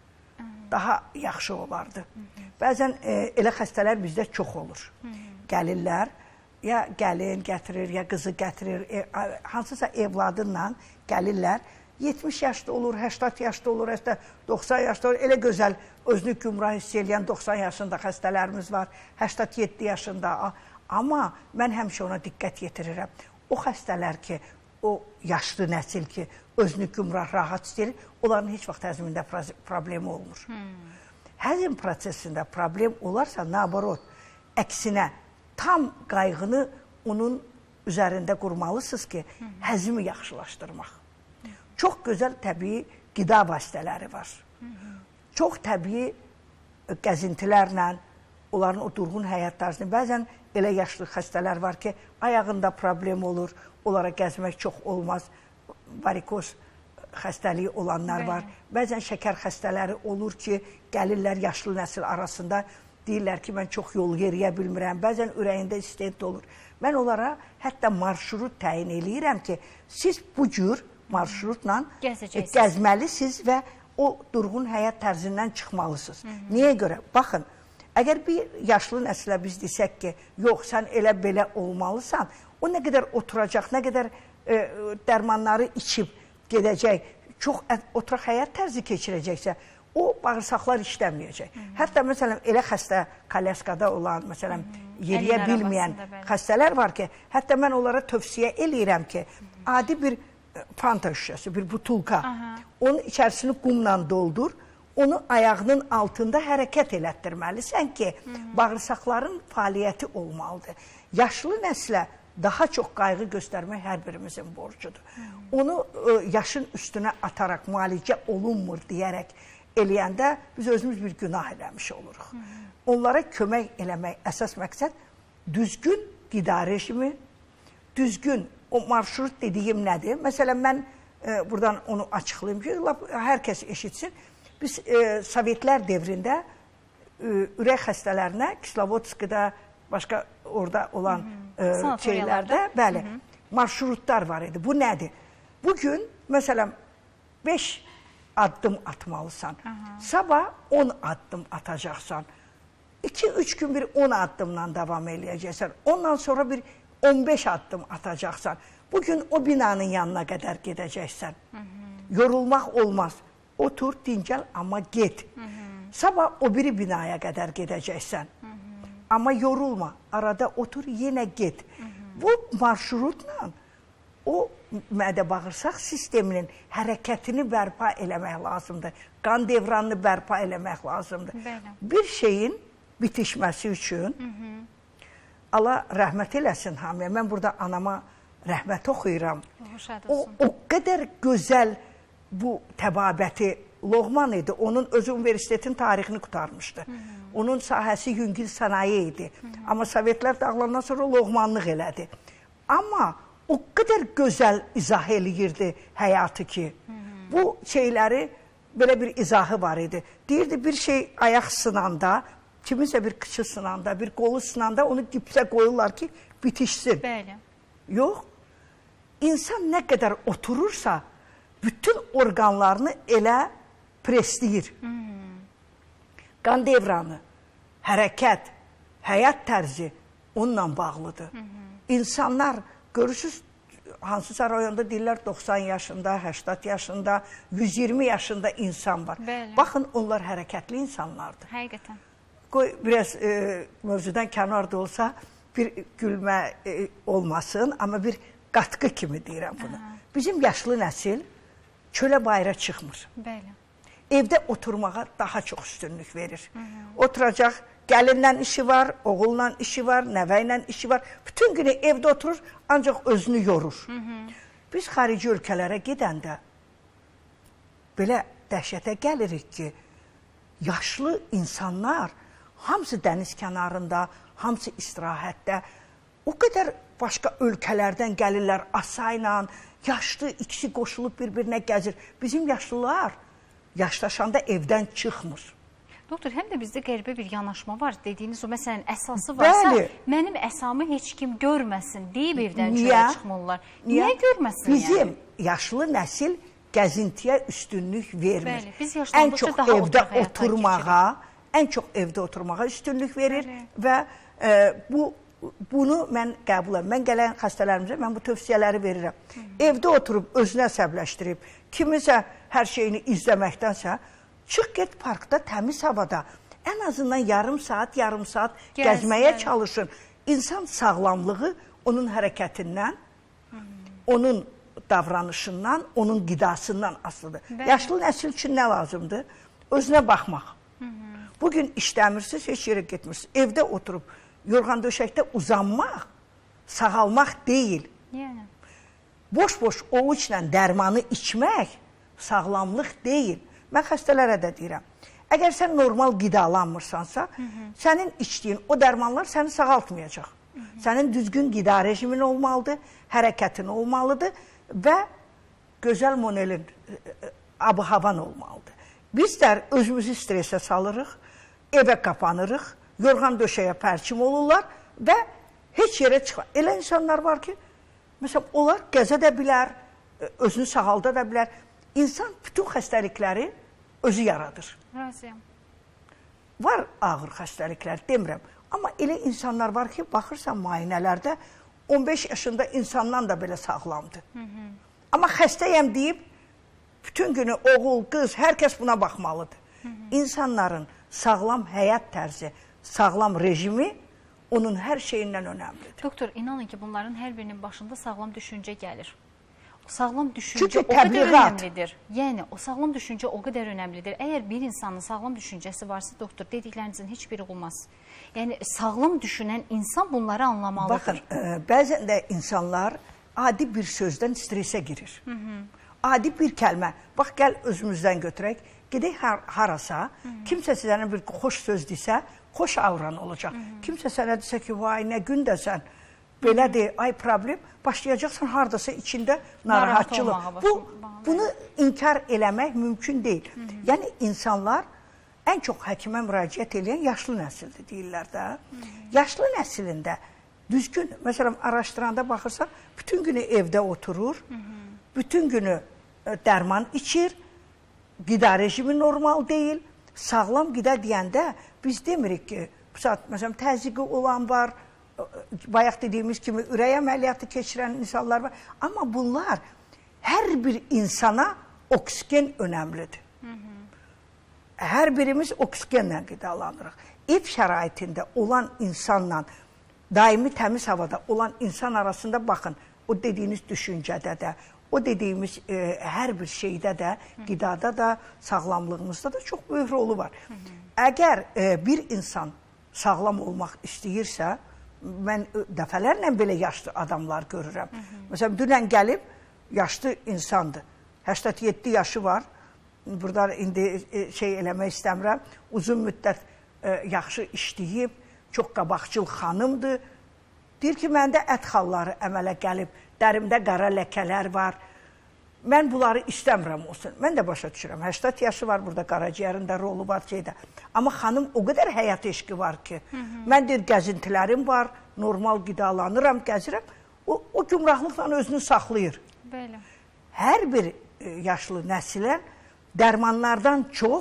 daha yaxşı olardı. Bəzən elə xəstələr bizdə çox olur. Gəlirlər, ya gəlin gətirir, ya qızı gətirir, hansısa evladınla gəlirlər, yetmiş yaşda olur, səksən yaşda olur, doxsan yaşda olur. Elə gözəl özünü gümrah hiss edən doxsan yaşında xəstələrimiz var, səksən yeddi yaşında. Amma mən həmişə ona diqqət yetirirəm. O xəstələr ki, o yaşlı nəsil ki, özünü gümrah, rahat istəyir, onların heç vaxt həzmində problemi olmur. Həzm prosesində problem olarsa, nabarot, əksinə, tam qayğını onun üzərində qurmalısınız ki, həzmi yaxşılaşdırmaq. Çox gözəl təbii qida vasitələri var. Çox təbii gəzintilərlə, onların o durğun həyat tarzını, bəzən elə yaşlı xəstələr var ki, ayağında problem olur, onlara gəzmək çox olmaz, varikoz xəstəliyi olanlar var. Bəzən şəkər xəstələri olur ki, gəlirlər yaşlı nəsil arasında, deyirlər ki, mən çox yol yeriyə bilmirəm, bəzən ürəyində istent olur. Mən onlara hətta marşrut təyin eləyirəm ki, siz bu cür marşrutla gəzməlisiniz və o durğun həyat tərzindən çıxmalısınız. Niyə görə? Baxın, əgər bir yaşlı nəsilə biz desək ki, yox, sən elə belə olmalısan, o nə qədər oturacaq, nə qədər dərmanları içib gedəcək, çox oturaq həyat tərzi keçirəcəksə, o bağırsaqlar işləməyəcək. Hətta, məsələn, elə xəstə kalyaskada olan, məsələn, yeriyə bilməyən xəstələr var ki, hətta mən onlara tövsiyə eləyirəm ki, adi bir Fanta şüşəsi, bir butulka. Aha. Onun içərisini qumla doldur. Onu ayağının altında hərəkət elətdirməlisən ki, Hı -hı. bağırsaqların fəaliyyəti olmalıdır. Yaşlı nəslə daha çox qayğı göstərmək hər birimizin borcudur. Hı -hı. Onu ə, yaşın üstünə ataraq, müalicə olunmur deyərək eləyəndə biz özümüz bir günah eləmiş oluruq. Hı -hı. Onlara kömək eləmək əsas məqsəd düzgün qida rejimi, düzgün o marşrut dediyim nədir? Məsələn, mən e, buradan onu açıqlayayım ki, hər kəs eşitsin. Biz e, Sovetlər devrində e, ürək xəstələrinə Kislovodskida, başqa orada olan e, şeylərdə, bəli, Hı -hı. marşrutlar var idi. Bu nədir? Bugün, məsələn, beş addım atmalısan. Aha. Sabah on addım atacaqsan. iki üç gün bir on addımla devam eləyəcəksən. Ondan sonra bir on beş addım atacaqsan. Bugün o binanın yanına qədər gedəcəksən. Hı -hı. Yorulmaq olmaz. Otur, dincəl, amma get. Hı -hı. Sabah o biri binaya qədər gedəcəksən. Hı -hı. Amma yorulma. Arada otur, yenə get. Hı -hı. Bu marşrutla o mədə-bağırsaq sisteminin hərəkətini bərpa eləmək lazımdır. Qan devranını bərpa eləmək lazımdır. Belə. Bir şeyin bitişməsi üçün Hı -hı. Allah rəhmət eləsin hamıya. Mən burada anama rəhmət oxuyuram. O, o qədər gözəl bu təbabəti Loğman idi. Onun özü universitetin tarixini qutarmışdı. Hı -hı. Onun sahəsi yüngül sənaye idi. Hı -hı. Amma Sovetlər dağılandan sonra Loğmanlıq elədi. Amma o qədər gözəl izah eləyirdi həyatı ki. Hı -hı. Bu şeyləri, belə bir izahı var idi. Deyirdi, bir şey ayaq sınanda, kiminsə bir kıçı sınanda, bir qolu sınanda onu gipsə qoyurlar ki, bitişsin. Bəli. Yox. İnsan nə qədər oturursa, bütün orqanlarını elə presləyir. Hmm. Qan devranı, hərəkət, həyat tərzi onunla bağlıdır. Hmm. İnsanlar, görürsünüz, hansısa rayonda deyirlər doxsan yaşında, səksən yaşında, yüz iyirmi yaşında insan var. Bəli. Baxın, onlar hərəkətli insanlardır. Həqiqətən. Qoy, biraz e, mövzudan kənarda olsa, bir gülmə e, olmasın, amma bir qatqı kimi deyirəm bunu. Aha. Bizim yaşlı nəsil çölə bayıra çıxmır. Bəli. Evdə oturmağa daha çox üstünlük verir. Hı -hı. Oturacaq, gəlinlə işi var, oğulla işi var, nəvəylə işi var. Bütün günü evdə oturur, ancaq özünü yorur. Hı -hı. Biz xarici ölkələrə gedəndə belə dəhşətə gəlirik ki, yaşlı insanlar hamısı dəniz kənarında, hamısı istirahətdə, o qədər başqa ölkələrdən gəlirlər asayla, yaşlı ikisi qoşulub bir-birinə gəzir. Bizim yaşlılar yaşlaşanda evdən çıxmır. Doktor, həm də bizdə qəribə bir yanaşma var. Dediyiniz o, məsələn, əsası varsa, Bəli. mənim əsamı heç kim görməsin deyib evdən çölə çıxmırlar. Niyə, Niyə görməsin Bizim yəni? yaşlı nəsil gəzintiyə üstünlük vermir. Bəli, biz ən çox evdə oturmağa, ən çox evdə oturmağa üstünlük verir. Bəli. Və e, bu bunu mən qəbul edirəm. Mən gələn xəstələrimizə mən bu tövsiyələri verirəm. Hı -hı. Evdə oturub, özünə əsəbləşdirib, kimisə hər şeyini izləməkdənsə, çıx get parkda, təmiz havada, ən azından yarım saat, yarım saat Gəz, gəzməyə bəli. çalışın. İnsan sağlamlığı onun hərəkətindən, Hı -hı. onun davranışından, onun qidasından asılıdır. Bəli. Yaşlı nəsil üçün nə lazımdır? Özünə baxmaq. Hı -hı. Bugün işləmirsiniz, heç yerə getmirsiniz. Evdə oturub, yorğan döşəkdə uzanmaq, sağalmaq deyil. Yəni. Boş-boş ovuçla dərmanı içmək sağlamlıq deyil. Mən xəstələrə də deyirəm. Əgər sən normal qidalanmırsansa, Hı -hı. sənin içdiyin o dərmanlar səni sağaltmayacaq. Hı -hı. Sənin düzgün qida rejimin olmalıdır, hərəkətin olmalıdır və gözəl monelin, ab-havan olmalıdır. Bizlər özümüzü stresə salırıq, evə qapanırıq, yorğan döşəyə pərçim olurlar və heç yerə çıxar. Elə insanlar var ki, məsələn, onlar gəzə də bilər, özünü sağalda da bilər. İnsan bütün xəstəlikləri özü yaradır. Razıyam. Var ağır xəstəliklər, demirəm. Amma elə insanlar var ki, baxırsan müayinələrdə on beş yaşında insandan da belə sağlamdır. Hı -hı. Amma xəstəyəm deyib, bütün günü oğul, qız, hər kəs buna baxmalıdır. Hı -hı. İnsanların sağlam həyat tərzi, sağlam rejimi onun hər şeyindən önəmlidir. Doktor, inanın ki, bunların hər birinin başında sağlam düşüncə gəlir. Sağlam düşüncə Çünki o qədər təbliğat. önəmlidir. Yəni, o sağlam düşüncə o qədər önəmlidir. Əgər bir insanın sağlam düşüncəsi varsa, doktor, dediklərinizin heç biri olmaz. Yəni, sağlam düşünən insan bunları anlamalıdır. Baxın, ə, bəzən də insanlar adi bir sözdən stresə girir. Hı -hı. Adi bir kəlmə. Bax, gəl özümüzdən götürək. Gedək har harasa, Hı -hı. kimsə sizə bir xoş söz desə, xoş avran olacaq. Hı -hı. Kimsə sənə desə ki, vay, nə gündəsən, belədir, ay problem, başlayacaqsan haradasa içində narahatçılıq. Bu, bunu inkar eləmək mümkün deyil. Hı -hı. Yəni, insanlar ən çox həkimə müraciət edən yaşlı nəsildir, deyirlər də. Hı -hı. Yaşlı nəslində düzgün, məsələn, araşdıranda baxırsan, bütün günü evdə oturur, Hı -hı. bütün günü dərman içir, qida rejimi normal deyil. Sağlam qida deyəndə biz demirik ki, məsələn, təzyiqi olan var, bayaq dediyimiz kimi ürək əməliyyatı keçirən insanlar var. Amma bunlar hər bir insana oksigen önəmlidir. Hı -hı. Hər birimiz oksigenlə qidalanırıq. Ev şəraitində olan insanla, daimi təmiz havada olan insan arasında baxın, o dediyiniz düşüncədə də, o dediyimiz e, hər bir şeydə də, qidada da, sağlamlığımızda da çox böyük rolu var. Hı -hı. Əgər e, bir insan sağlam olmaq istəyirsə, mən dəfələrlə belə yaşlı adamlar görürəm. Hı -hı. Məsələn, dünən gəlib, yaşlı insandır, səksən yeddi yaşı var, burada indi e, şey eləmək istəmirəm, uzun müddət e, yaxşı işləyib, çox qabaqcıl xanımdır. Deyir ki, məndə ət xalları əmələ gəlib, dərimdə qara ləkələr var. Mən bunları istəmirəm olsun. Mən də başa düşürəm. səksən yaşı var burada, qaraciyərində rolu var şeydə. Amma xanım o qədər həyat eşqi var ki, Hı -hı. mən deyir, gəzintilərim var, normal qidalanıram, gəzirəm. O, o gümrahlıqla özünü saxlayır. Belə. Hər bir e, yaşlı nəsilən dərmanlardan çox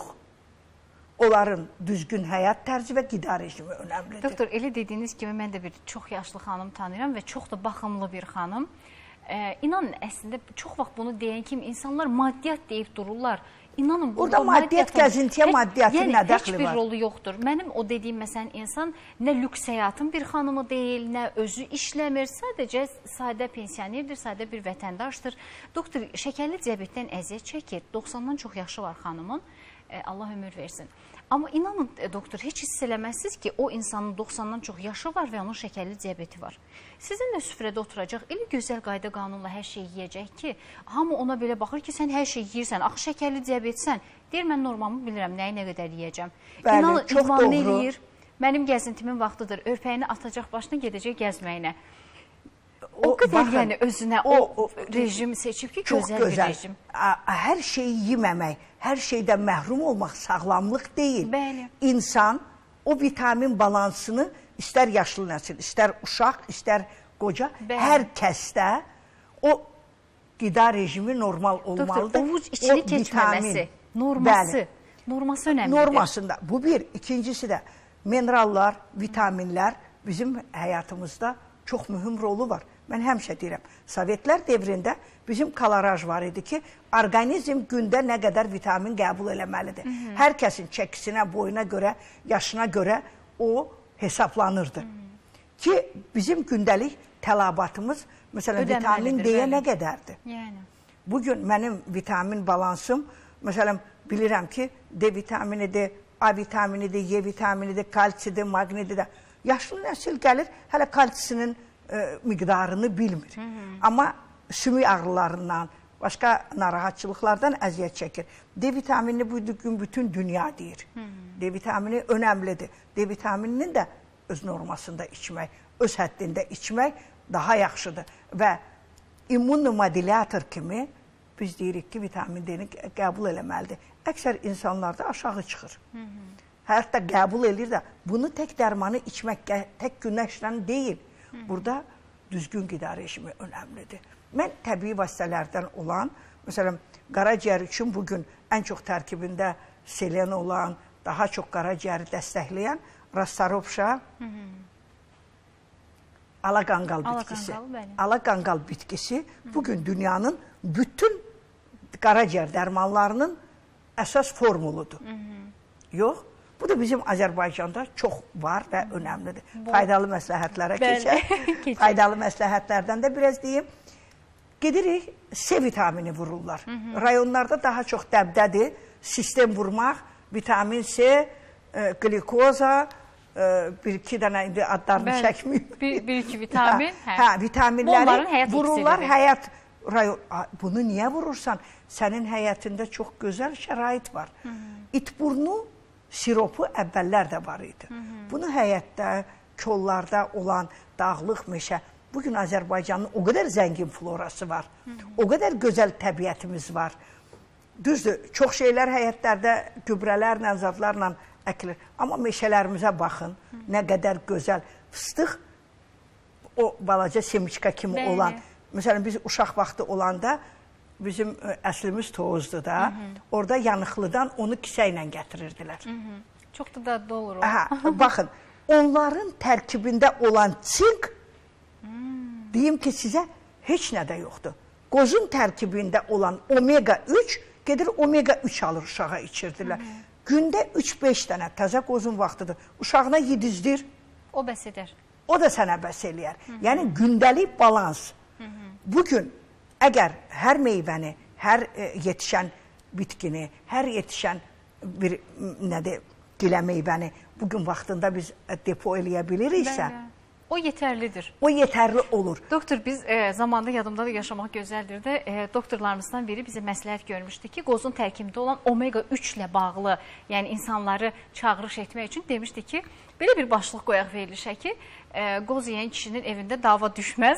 onların düzgün həyat tərzi və qida rejimi önəmlidir. Doktor, elə dediyiniz kimi mən də bir çox yaşlı xanım tanıyıram və çox da baxımlı bir xanım. Ee, inanın, əslində çox vaxt bunu deyən kimi insanlar maddiyyat deyib dururlar. İnanın, burada maddiyyat, gəzintiyə maddiyyatın yəni, nə dəxli var? Heç bir rolu yoxdur. Mənim o dediyim, məsələn, insan nə lüks həyatın bir xanımı deyil, nə özü işləmir, sadəcə sadə pensionerdir, sadə bir vətəndaşdır. Doktor, şəkərli diabetdən əziyyət çəkir, doxsandan çox yaşı var xanımın, e, Allah ömür versin. Amma inanın, doktor, heç hiss eləməzsiniz ki, o insanın doxsandan çox yaşı var və onun şəkərli diabeti var. Sizinlə süfrədə oturacaq, elə gözəl qayda qanunla hər şey yiyəcək ki, hamı ona belə baxır ki, sən hər şey yiyirsən, axı şəkərli diabetsən. Deyir, mən normamı bilirəm, nəyi nə qədər yiyəcəm. Bəli, İnanın, çox doğru. Eləyir, mənim gəzintimin vaxtıdır, örpəyini atacaq başına, gedəcək gəzməyinə. O, o qədər baxın, yəni özünə o, o rejimi seçib ki, gözəl, gözəl bir rejim. Hər şeyi yeməmək, hər şeydən məhrum olmaq sağlamlıq deyil. Bəli. İnsan o vitamin balansını istər yaşlı nəsil, istər uşaq, istər qoca, Bəli. hər kəsdə o qida rejimi normal olmalıdır. Doktor, ovuc içini o keçməməsi, vitamin, norması, bəli, norması önəmlidir. Normasında. Bu bir. İkincisi də minerallar, vitaminlər bizim həyatımızda çox mühüm rolu var. Mən həmişə deyirəm, Sovetlər devrində bizim koloraj var idi ki, orqanizm gündə nə qədər vitamin qəbul eləməlidir. Hı -hı. Hər kəsin çəkisinə, boyuna görə, yaşına görə o hesablanırdı. Hı -hı. Ki, bizim gündəlik tələbatımız, məsələn, vitamin D-yə nə qədərdir? Yəni. Bugün mənim vitamin balansım, məsələn, bilirəm ki, D vitaminidir, A vitaminidir, Y vitaminidir, kalsidir, maqnidir də. Yaşlı nəsil gəlir, hələ kalsinin e, miqdarını bilmir. Hı -hı. Amma sümük ağrılarından, başqa narahatçılıqlardan əziyyət çəkir. D vitaminini bu gün bütün dünya deyir. Hı -hı. D vitamini önəmlidir. D vitamininin də öz normasında içmək, öz həddində içmək daha yaxşıdır. Və immunomodulator kimi biz deyirik ki, vitamin D-ni qəbul eləməlidir. Əksər insanlarda aşağı çıxır. Hı -hı. Hətta qəbul edir də, bunu tək dərmanı içmək, tək günləşdən deyil. Hı -hı. Burada düzgün qida rejimi önəmlidir. Mən təbii vasitələrdən olan, məsələn, qaraciyər üçün bugün ən çox tərkibində selen olan, daha çox qaraciyəri dəstəkləyən Rastaropşa, alaqanqal bitkisi. Alaqanqal bitkisi bugün dünyanın bütün qaraciyər dərmanlarının əsas formuludur. Hı -hı. Yox, bu da bizim Azərbaycanda çox var və önəmlidir. Bu... Faydalı məsləhətlərə keçək. Faydalı məsləhətlərdən də biraz deyim. gedirik, C vitamini vururlar. Hı -hı. Rayonlarda daha çox dəbdədir, sistem vurmaq, vitamin C, e, glikoza, e, bir-iki dənə indi adlarını çəkməyim. Bir-iki vitamin. Hə, hə vitaminləri vururlar, həyat rayon. Bunu niyə vurursan? Sənin həyatında çox gözəl şərait var. Hı -hı. İtburnu siropu əvvəllər də var idi. Hı -hı. Bunu həyətdə, kollarda olan dağlıq meşə, bugün Azərbaycanın o qədər zəngin florası var, Hı -hı. o qədər gözəl təbiətimiz var. Düzdür, çox şeylər həyətlərdə gübrələrlə, zadlarla əkilir. Amma meşələrimizə baxın, Hı -hı. nə qədər gözəl. Fıstıq, o balaca semiçka kimi Bəli. olan. Məsələn, biz uşaq vaxtı olanda, bizim əslimiz Tovuzdur da, Hı -hı. orada Yanıqlıdan onu kisə ilə gətirirdilər. Hı -hı. Çox da dadlı olur o. Aha, baxın, onların tərkibində olan çink, hmm. deyim ki, sizə heç nədə yoxdur. Qozun tərkibində olan omega üç, gedir omega üç alır uşağa içirdilər. Hı -hı. Gündə üç beş dənə təzə qozun vaxtıdır. Uşağına yedizdir. O bəs edər. O da sənə bəs eləyər. Hı -hı. Yəni, gündəlik balans. Hı -hı. Bugün, əgər hər meyvəni, hər e, yetişən bitkini, hər yetişən bir, nədir, gilə meyvəni bugün vaxtında biz depo eləyə biliriksə, Bəli. o yetərlidir. O yetərli olur. Doktor, biz e, zamanda yadımda da yaşamaq gözəldir də, e, doktorlarımızdan biri bizə məsləhət görmüşdü ki, qozun tərkibində olan omega üç ilə bağlı, yəni insanları çağırış etmək üçün demişdi ki, belə bir başlıq qoyaq verilişə ki, e, qoz yeyən kişinin evində dava düşməz.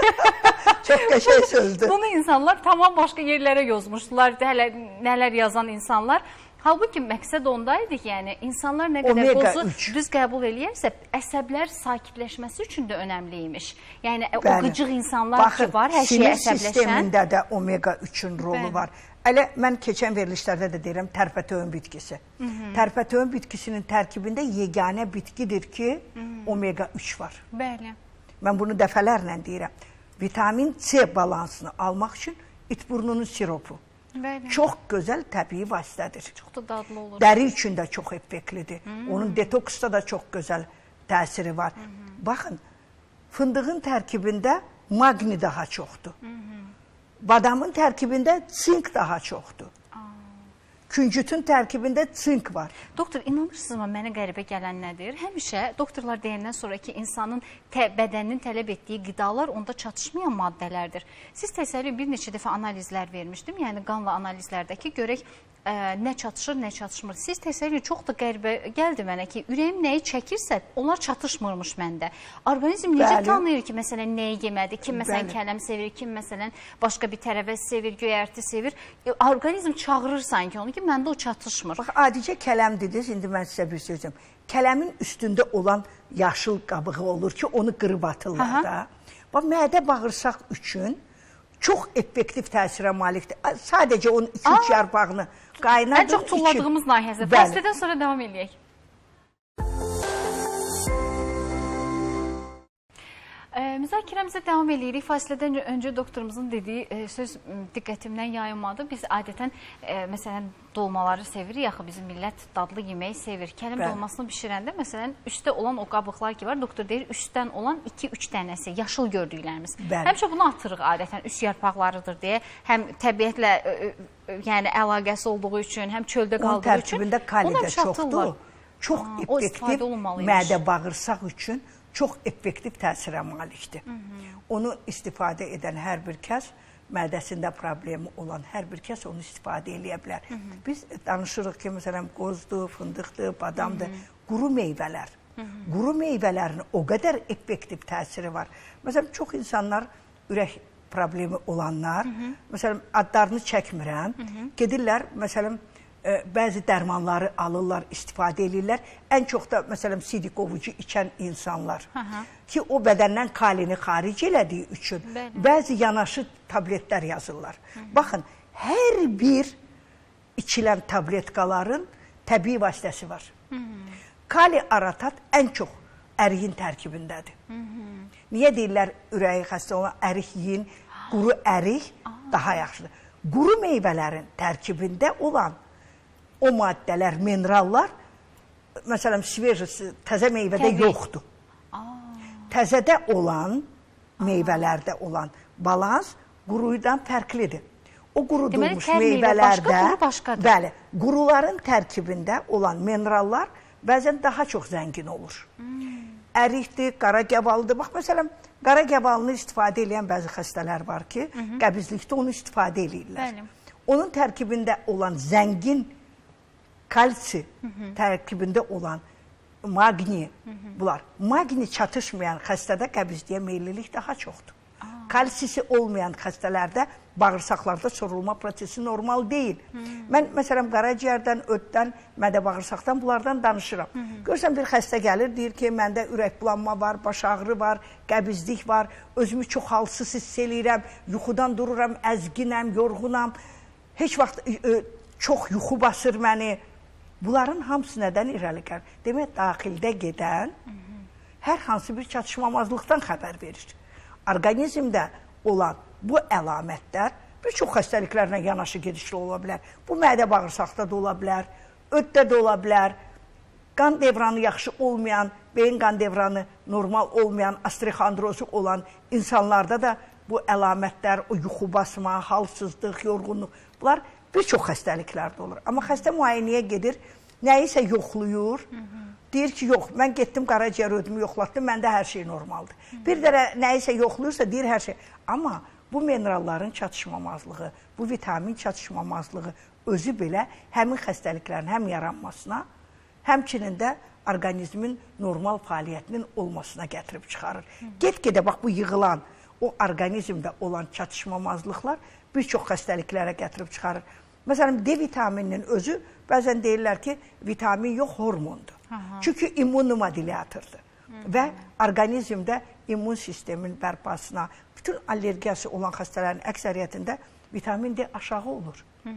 Çox qəşəng sözdür. Bunu insanlar tamam başqa yerlərə yozmuşdular, hələ nələr yazan insanlar. Halbuki məqsəd ondaydı ki, yəni insanlar nə qədər qozu düz qəbul eləyərsə, əsəblər sakitləşməsi üçün də önəmliymiş. Yəni Bəli. o qıcıq insanlar Baxın, ki var, hər şeyə əsəbləşən. Sinir sistemində də omega üçün rolu Bəli. var. Elə mən keçən verilişlərdə də deyirəm, tərpətövün bitkisi. Hı -hı. Tərpətövün bitkisinin tərkibində yeganə bitkidir ki, Hı -hı. omega üç var. Bəli. Mən bunu dəfələrlə deyirəm. Vitamin C balansını almaq üçün itburnunun siropu. Bəli. Çox gözəl təbii vasitədir. Çox da dadlı olur. Dəri üçün də çox effektlidir. Hmm. Onun detoksda da çox gözəl təsiri var. Hmm. Baxın, fındığın tərkibində maqni daha çoxdur. Hmm. Badamın tərkibində sink daha çoxdur. Aa. Küncütün tərkibində sink var. Doktor, inanırsınızmı mənə qəribə gələn nədir? Həmişə doktorlar deyəndən sonra ki, insanın bədəninin tələb etdiyi qidalar onda çatışmayan maddələrdir. Siz təsəllü bir neçə dəfə analizlər vermişdim, yəni qanla analizlərdəki görək ə, nə çatışır, nə çatışmır. Siz təsəllü çox da qəribə gəldi mənə ki, ürəyim nəyi çəkirsə, onlar çatışmırmış məndə. Orqanizm necə tanıyır ki, məsələn, nəyi yemədi, kim məsələn kələm sevir, kim məsələn başqa bir tərəvəz sevir, göyərti sevir. E, orqanizm çağırır sanki onu ki, məndə o çatışmır. Bax, adicə kələm dediniz, indi mən sizə bir sözüm. Kələmin üstündə olan yaşıl qabığı olur ki, onu qırıb atırlar Aha. da. Bax, mədə bağırsaq üçün çox effektiv təsirə malikdir. Sadəcə onun iki üç yarpağını qaynadır. Ən çox tulladığımız nahiyəsi. Fəslədən sonra devam edək. E, müzakirəmizə devam edirik. Fasilədən öncə doktorumuzun dediyi e, söz diqqətimdən yayılmadı. Biz adətən, e, məsələn, dolmaları sevirik, yaxı bizim millət dadlı yeməyi sevir. Kələm Bəli. dolmasını bişirəndə, məsələn, üstdə olan o qabıqlar ki var, doktor deyir, üstdən olan iki üç dənəsi, yaşıl gördüklərimiz. Bəli. Həmişə bunu atırıq adətən, üst yarpaqlarıdır deyə. Həm təbiətlə ə, ə, yəni, əlaqəsi olduğu üçün, həm çöldə qaldığı Onun üçün. Onun tərkibində kali də çoxdur. Çox Aa, effektiv mədə bağırsaq üçün çox effektiv təsirə malikdir. Hı -hı. Onu istifadə edən hər bir kəs, mədəsində problemi olan hər bir kəs onu istifadə edə bilər. Hı -hı. Biz danışırıq ki, məsələn, qozdur, fındıqdır, badamdır, Hı -hı. quru meyvələr. Hı -hı. Quru meyvələrin o qədər effektiv təsiri var. Məsələn, çox insanlar, ürək problemi olanlar, Hı -hı. məsələn, adlarını çəkmirəm, Hı -hı. gedirlər, məsələn, bəzi dərmanları alırlar, istifadə edirlər. Ən çox da, məsələn, sidik qovucu içən insanlar Hı -hı. ki, o bədəndən kalini xaric elədiyi üçün Bəli. bəzi yanaşı tabletlər yazırlar. Hı -hı. Baxın, hər bir içilən tabletkaların təbii vasitəsi var. Hı -hı. Kali aratat ən çox əriyin tərkibindədir. Hı -hı. Niyə deyirlər ürəyi xəstə olan ərik yiyin, quru ərik Aa. daha yaxşıdır. Quru meyvələrin tərkibində olan o maddələr, minerallar, məsələn, svejisi, təzə meyvədə Təbii. yoxdur. Aa. Təzədə olan, meyvələrdə olan balans qurudan fərqlidir. O qurudulmuş Deməli, meyvələrdə, başqa, quru başqadır. Bəli, quruların tərkibində olan minerallar bəzən daha çox zəngin olur. Hmm. Ərikdir, qara gəvalıdır. Bax, məsələn, qara gəvalını istifadə edən bəzi xəstələr var ki, Hı -hı. qəbizlikdə onu istifadə edirlər. Bəli. Onun tərkibində olan zəngin kalsi, Hı -hı. tərkibində olan maqni, Hı -hı. bunlar. Maqni çatışmayan xəstədə qəbizliyə meyillilik daha çoxdur. Aa. Kalsisi olmayan xəstələrdə bağırsaqlarda sorulma prosesi normal deyil. Hı -hı. Mən, məsələn, qaraciyərdən, öddən, mədə bağırsaqdan bunlardan danışıram. Hı -hı. Görürsən, bir xəstə gəlir, deyir ki, məndə ürək bulanma var, baş ağrı var, qəbizlik var, özümü çox halsız hiss eləyirəm, yuxudan dururam, əzginəm, yorğunam, heç vaxt ə, çox yuxu basır məni. Bunların hamısı nədən irəli gəlir? Demək, daxildə gedən Hı -hı. hər hansı bir çatışmamazlıqdan xəbər verir. Orqanizmdə olan bu əlamətlər bir çox xəstəliklərlə yanaşı gedişli ola bilər. Bu, mədə bağırsaqda da ola bilər, öddə də ola bilər, qan devranı yaxşı olmayan, beyin qan devranı normal olmayan, osteoxondrozu olan insanlarda da bu əlamətlər, o yuxu basma, halsızlıq, yorğunluq, bunlar bir çox xəstəliklərdə olur. Amma xəstə müayinəyə gedir, nəyisə yoxluyur, Hı -hı. deyir ki, yox, mən getdim, qaraciyər ödümü yoxlatdım, məndə hər şey normaldır. Hı -hı. Bir dərə nəyisə yoxluyursa, deyir hər şey. Amma bu mineralların çatışmamazlığı, bu vitamin çatışmamazlığı özü belə həmin xəstəliklərin həm yaranmasına, həmçinin də orqanizmin normal fəaliyyətinin olmasına gətirib çıxarır. Get-gedə bax, bu yığılan, o orqanizmdə olan çatışmamazlıqlar bir çox xəstəliklərə gətirib çıxarır. Məsələn, D vitamininin özü, bəzən deyirlər ki, vitamin yox, hormondur. Aha. Çünki immunomodulatordur. Və orqanizmdə immun sistemin bərpasına, bütün allergiyası olan xəstələrin əksəriyyətində vitamin D aşağı olur. Hı -hı.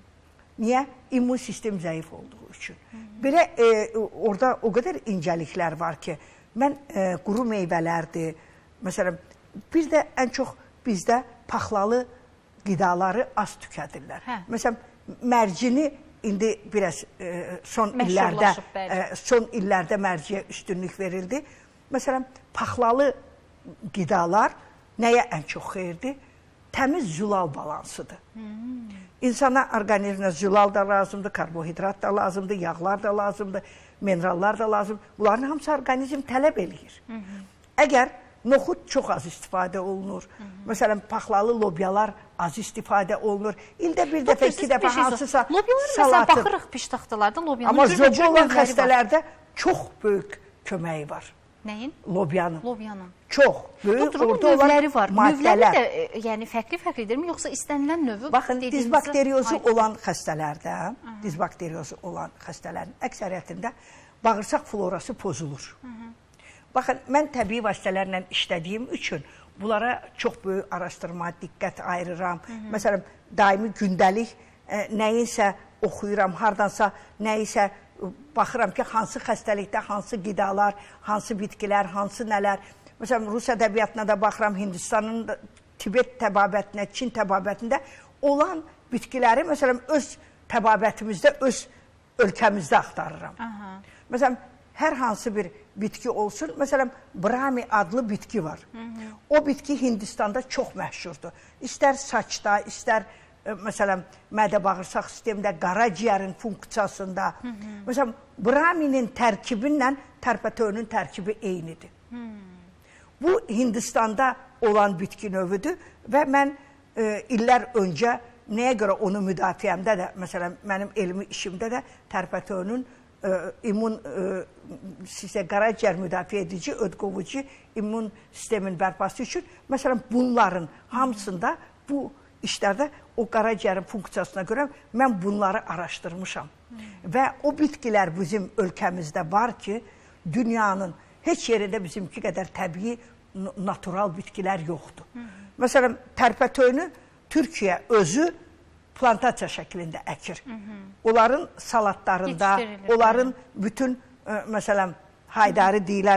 Niyə? İmmun sistem zəif olduğu üçün. Hı -hı. Belə e, orada o qədər incəliklər var ki, mən e, quru meyvələrdir, məsələn, bir də ən çox bizdə paxlalı qidaları az tükədirlər. Hə. Məsələn, mərcini indi biraz e, son illərdə e, son illərdə mərciyə üstünlük verildi. Məsələn, paxlalı qidalar nəyə ən çox xeyirdir? Təmiz zülal balansıdır. Hmm. İnsana, orqanizminə zülal da lazımdır, karbohidrat da lazımdır, yağlar da lazımdır, minerallar da lazımdır. Bunların hamısı orqanizm tələb eləyir. Hmm. Əgər noxud çox az istifadə olunur, Hı -hı. məsələn, paxlalı lobyalar az istifadə olunur, ildə bir dəfə, iki dəfə hansısa lobyalar, məsələn, baxırıq piştaxtalarda lobyanın amma zobu olan xəstələrdə çox böyük köməyi var. Nəyin? Lobyanın. Lobyanın. Çox böyük, orada olan növləri var. Maddələr. Növləri də yəni fərqli-fərqlidirmi, yoxsa istənilən növü? Baxın, dizbakteriyozu olan xəstələrdə, dizbakteriyozu olan xəstələrin əksəriyyətində bağırsaq florası pozulur. Hı -hı. Baxın, mən təbii vasitələrlə işlədiyim üçün bunlara çox böyük araşdırma, diqqət ayırıram. Hı -hı. Məsələn, daimi gündəlik e, nəyinsə oxuyuram, hardansa nəyisə baxıram ki, hansı xəstəlikdə, hansı qidalar, hansı bitkilər, hansı nələr. Məsələn, Rus ədəbiyyatına da baxıram, Hindistanın, Tibet təbabətində, Çin təbabətində olan bitkiləri, məsələn, öz təbabətimizdə, öz ölkəmizdə axtarıram. Aha. Məsələn, hər hansı bir bitki olsun, məsələn, Brahmi adlı bitki var. Hı -hı. O bitki Hindistanda çox məşhurdur. İstər saçda, istər məsələn, mədə-bağırsaq sistemdə, qaraciyərin funksiyasında. Hı -hı. Məsələn, Brahminin tərkibinlə tərpətöyünün tərkibi eynidir. Hı -hı. Bu, Hindistanda olan bitki növüdür və mən e, illər öncə nəyə görə onu müdafiəmdə də, məsələn, mənim elmi işimdə də tərpətöyünün e, immun e, sizə qaraciyər müdafiə edici, ödqovucu immun sistemin bərpası üçün, məsələn, bunların hamısında bu işlərdə o qaraciyərin funksiyasına görə mən bunları araşdırmışam. Hmm. Və o bitkilər bizim ölkəmizdə var ki, dünyanın heç yerində bizimki qədər təbii, natural bitkilər yoxdur. Hmm. Məsələn, tərpətöyünü Türkiyə özü plantasiya şəklində əkir. Hmm. Onların salatlarında, onların bütün, məsələn, haydari deyilən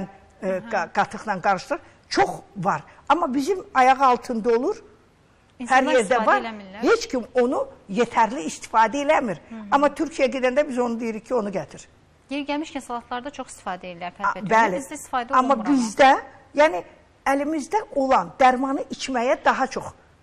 qatıqla qarışdırır, çox var. Amma bizim ayaq altında olur, hər yerdə var, heç kim onu yetərli istifadə eləmir. Hı -hı. Amma Türkiyəyə gedəndə biz onu deyirik ki, onu gətir. Yeri gəlmişkən salatlarda çox istifadə edirlər tərpətöyü. Bəli, bizdə istifadə amma bizdə, yəni əlimizdə olan dərmanı içməyə daha çox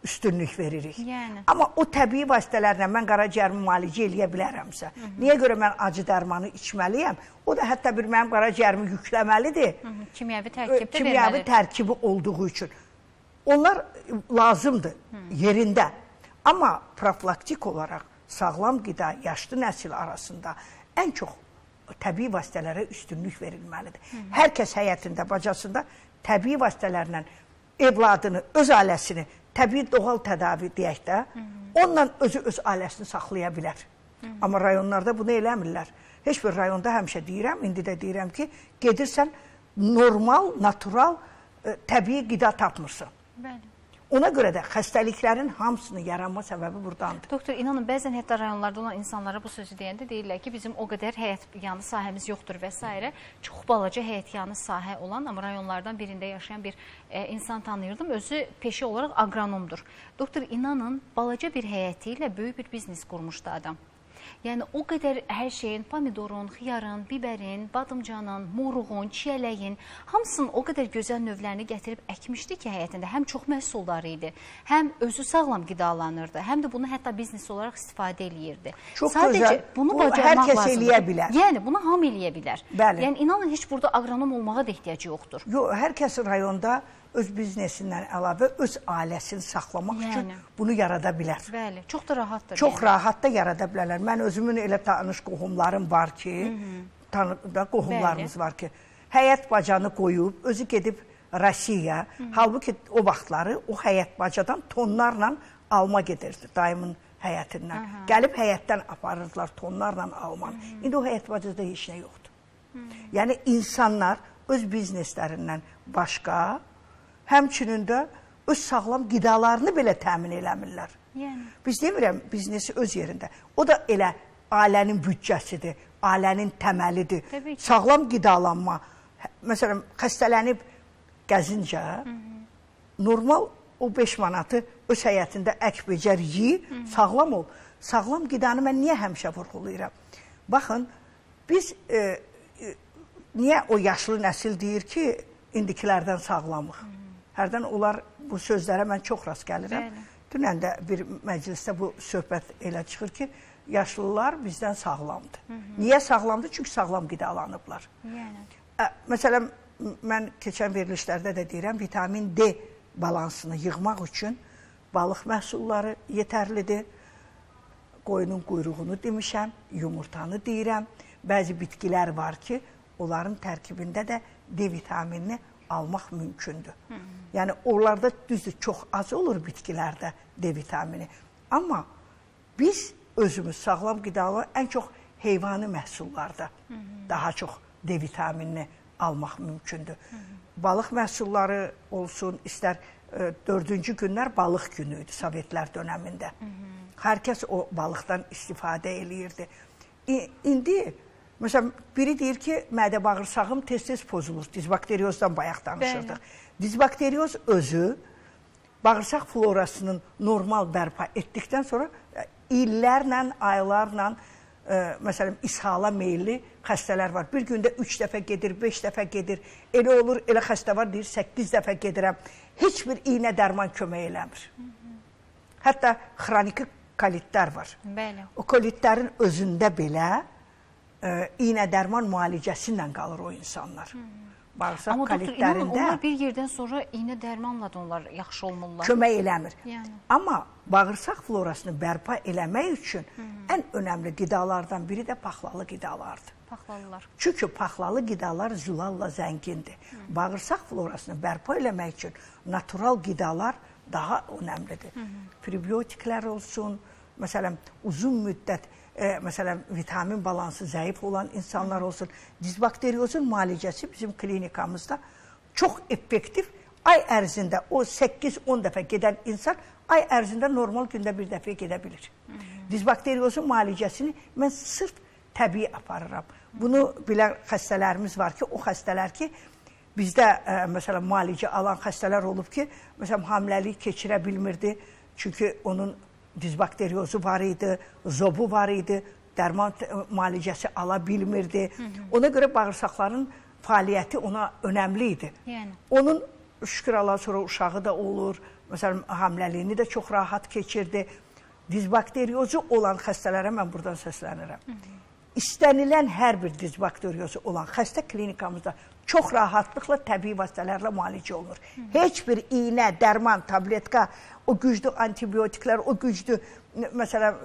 üstünlük veririk. Yəni. Amma o təbii vasitələrlə mən qaraciyərimi müalicə eləyə bilərəmsə, Hı -hı. niyə görə mən acı dərmanı içməliyəm? O da hətta bir mənim qaraciyərimi yükləməlidir. Hı -hı. Kimyəvi tərkibdə Kimyəvi verməli. tərkibi olduğu üçün. Onlar lazımdır Hı -hı. yerində. Amma profilaktik olaraq sağlam qida, yaşlı nəsil arasında ən çox təbii vasitələrə üstünlük verilməlidir. Hı -hı. Hər kəs həyatında, bacasında təbii vasitələrlə evladını, öz ailəsini, təbii doğal tədavi deyək də, Hı -hı. onunla özü öz ailəsini saxlaya bilər. Hı -hı. Amma rayonlarda bunu eləmirlər. Heç bir rayonda həmişə deyirəm, indi də deyirəm ki, gedirsən normal, natural, təbii qida tapmırsan. Bəli. Ona görə də xəstəliklərin hamısının yaranma səbəbi buradandır. Doktor, inanın, bəzən hətta rayonlarda olan insanlara bu sözü deyəndə deyirlər ki, bizim o qədər həyətyanı sahəmiz yoxdur və s. Çox balaca həyətyanı sahə olan, amma rayonlardan birində yaşayan bir e, insan tanıyırdım. Özü peşə olaraq aqronomdur. Doktor, inanın, balaca bir həyəti ilə böyük bir biznes qurmuşdu adam. Yəni, o qədər hər şeyin, pomidorun, xiyarın, bibərin, badımcanın, moruğun, çiyələyin, hamısının o qədər gözəl növlərini gətirib əkmişdi ki, həyətində həm çox məhsuldar idi, həm özü sağlam qidalanırdı, həm də bunu hətta biznes olaraq istifadə eləyirdi. Çox Sadəcə, gözəl. bunu Bu, bacarmaq hər kəs lazımdır. eləyə bilər. Yəni, bunu hamı eləyə bilər. Bəli. Yəni, inanın, heç burada aqronom olmağa da ehtiyacı yoxdur. Yox, hər kəs rayonda öz biznesindən əlavə öz ailəsini saxlamaq yəni. üçün bunu yarada bilər. Bəli, çox da rahatdır. Çox yəni. rahat da yarada bilərlər. Mən özümün elə tanış qohumlarım var ki, tanıda qohumlarımız Bəli. var ki, həyət bacanı qoyub, özü gedib Rusiya, halbuki o vaxtları o həyət bacadan tonlarla alma gedirdi dayımın həyətindən. Aha. Gəlib həyətdən aparırdılar tonlarla almanı. İndi o həyət bacada heç nə yoxdur. Hı. Yəni insanlar öz bizneslərindən başqa, həmçinin də öz sağlam qidalarını belə təmin eləmirlər. Yəni. Biz demirəm, biznesi öz yerində. O da elə ailənin büdcəsidir, ailənin təməlidir. Sağlam qidalanma. Məsələn, xəstələnib gəzincə, Hı -hı. normal o beş manatı öz həyətində ək becər yi, Hı -hı. sağlam ol. Sağlam qidanı mən niyə həmişə vurğulayıram? Baxın, biz e, e, niyə o yaşlı nəsil deyir ki, indikilərdən sağlamıq? Hı -hı. Hərdən onlar bu sözlərə mən çox rast gəlirəm. Bəli. Dünən də bir məclisdə bu söhbət elə çıxır ki, yaşlılar bizdən sağlamdır. Hı -hı. Niyə sağlamdır? Çünki sağlam qidalanıblar. Yəni. Ə, məsələn, mən keçən verilişlərdə də deyirəm, vitamin D balansını yığmaq üçün balıq məhsulları yetərlidir. Qoyunun quyruğunu demişəm, yumurtanı deyirəm. Bəzi bitkilər var ki, onların tərkibində də D vitaminini almaq mümkündür. Hı -hı. Yəni, onlarda düzdür, çox az olur bitkilərdə D vitamini. Amma biz özümüz sağlam qidalı ən çox heyvani məhsullarda Hı -hı. daha çox D vitaminini almaq mümkündür. Hı -hı. Balıq məhsulları olsun, istər e, dördüncü günlər balıq günü idi Sovetlər dönəmində. Hı -hı. Hər kəs o balıqdan istifadə eləyirdi. İ, indi, məsələn, biri deyir ki, mədə bağırsağım tez-tez pozulur. Dizbakteriozdan bayaq danışırdıq. Dizbakterioz özü bağırsaq florasının normal bərpa etdikdən sonra illərlə, aylarla, e, məsələn, ishala meyilli xəstələr var. Bir gündə üç dəfə gedir, beş dəfə gedir. Elə olur, elə xəstə var, deyir, səkkiz dəfə gedirəm. Heç bir iynə dərman kömək eləmir. Hı -hı. Hətta xroniki kolitlər var. Bəli. O kolitlərin özündə belə e, iynə dərman müalicəsi ilə qalır o insanlar. Hı -hı. Bağırsaq Amma doktor, kolitlərində inanın, onlar bir yerdən sonra iynə dərmanla da onlar yaxşı olmurlar. Kömək eləmir. Yəni. Amma bağırsaq florasını bərpa eləmək üçün Hı -hı. ən önəmli qidalardan biri də paxlalı qidalardır. Paxlalılar. Çünki paxlalı qidalar zülalla zəngindir. Hı -hı. Bağırsaq florasını bərpa eləmək üçün natural qidalar daha önəmlidir. Hı -hı. Prebiotiklər olsun, məsələn, uzun müddət E, məsələn, vitamin balansı zəif olan insanlar olsun. Dizbakteriozun müalicəsi bizim klinikamızda çox effektiv. Ay ərzində o səkkiz on dəfə gedən insan ay ərzində normal gündə bir dəfə gedə bilir. Hı -hı. Dizbakteriozun müalicəsini mən sırf təbii aparıram. Bunu bilən xəstələrimiz var ki, o xəstələr ki, bizdə e, məsələn, müalicə alan xəstələr olub ki, məsələn, hamiləlik keçirə bilmirdi. Çünki onun dizbakteriozu var idi, zobu var idi, dərman müalicəsi ala bilmirdi. Hı -hı. Ona görə bağırsaqların fəaliyyəti ona önəmli idi. Yəni. Onun şükür Allah sonra uşağı da olur. Məsələn, hamiləliyini də çox rahat keçirdi. Dizbakteriozu olan xəstələrə mən buradan səslənirəm. Hı -hı. İstənilən hər bir dizbakteriozu olan xəstə klinikamızda çox rahatlıqla təbii vasitələrlə müalicə olunur. Hı -hı. Heç bir iynə, dərman, tabletka, o güclü antibiotiklər, o güclü məsələn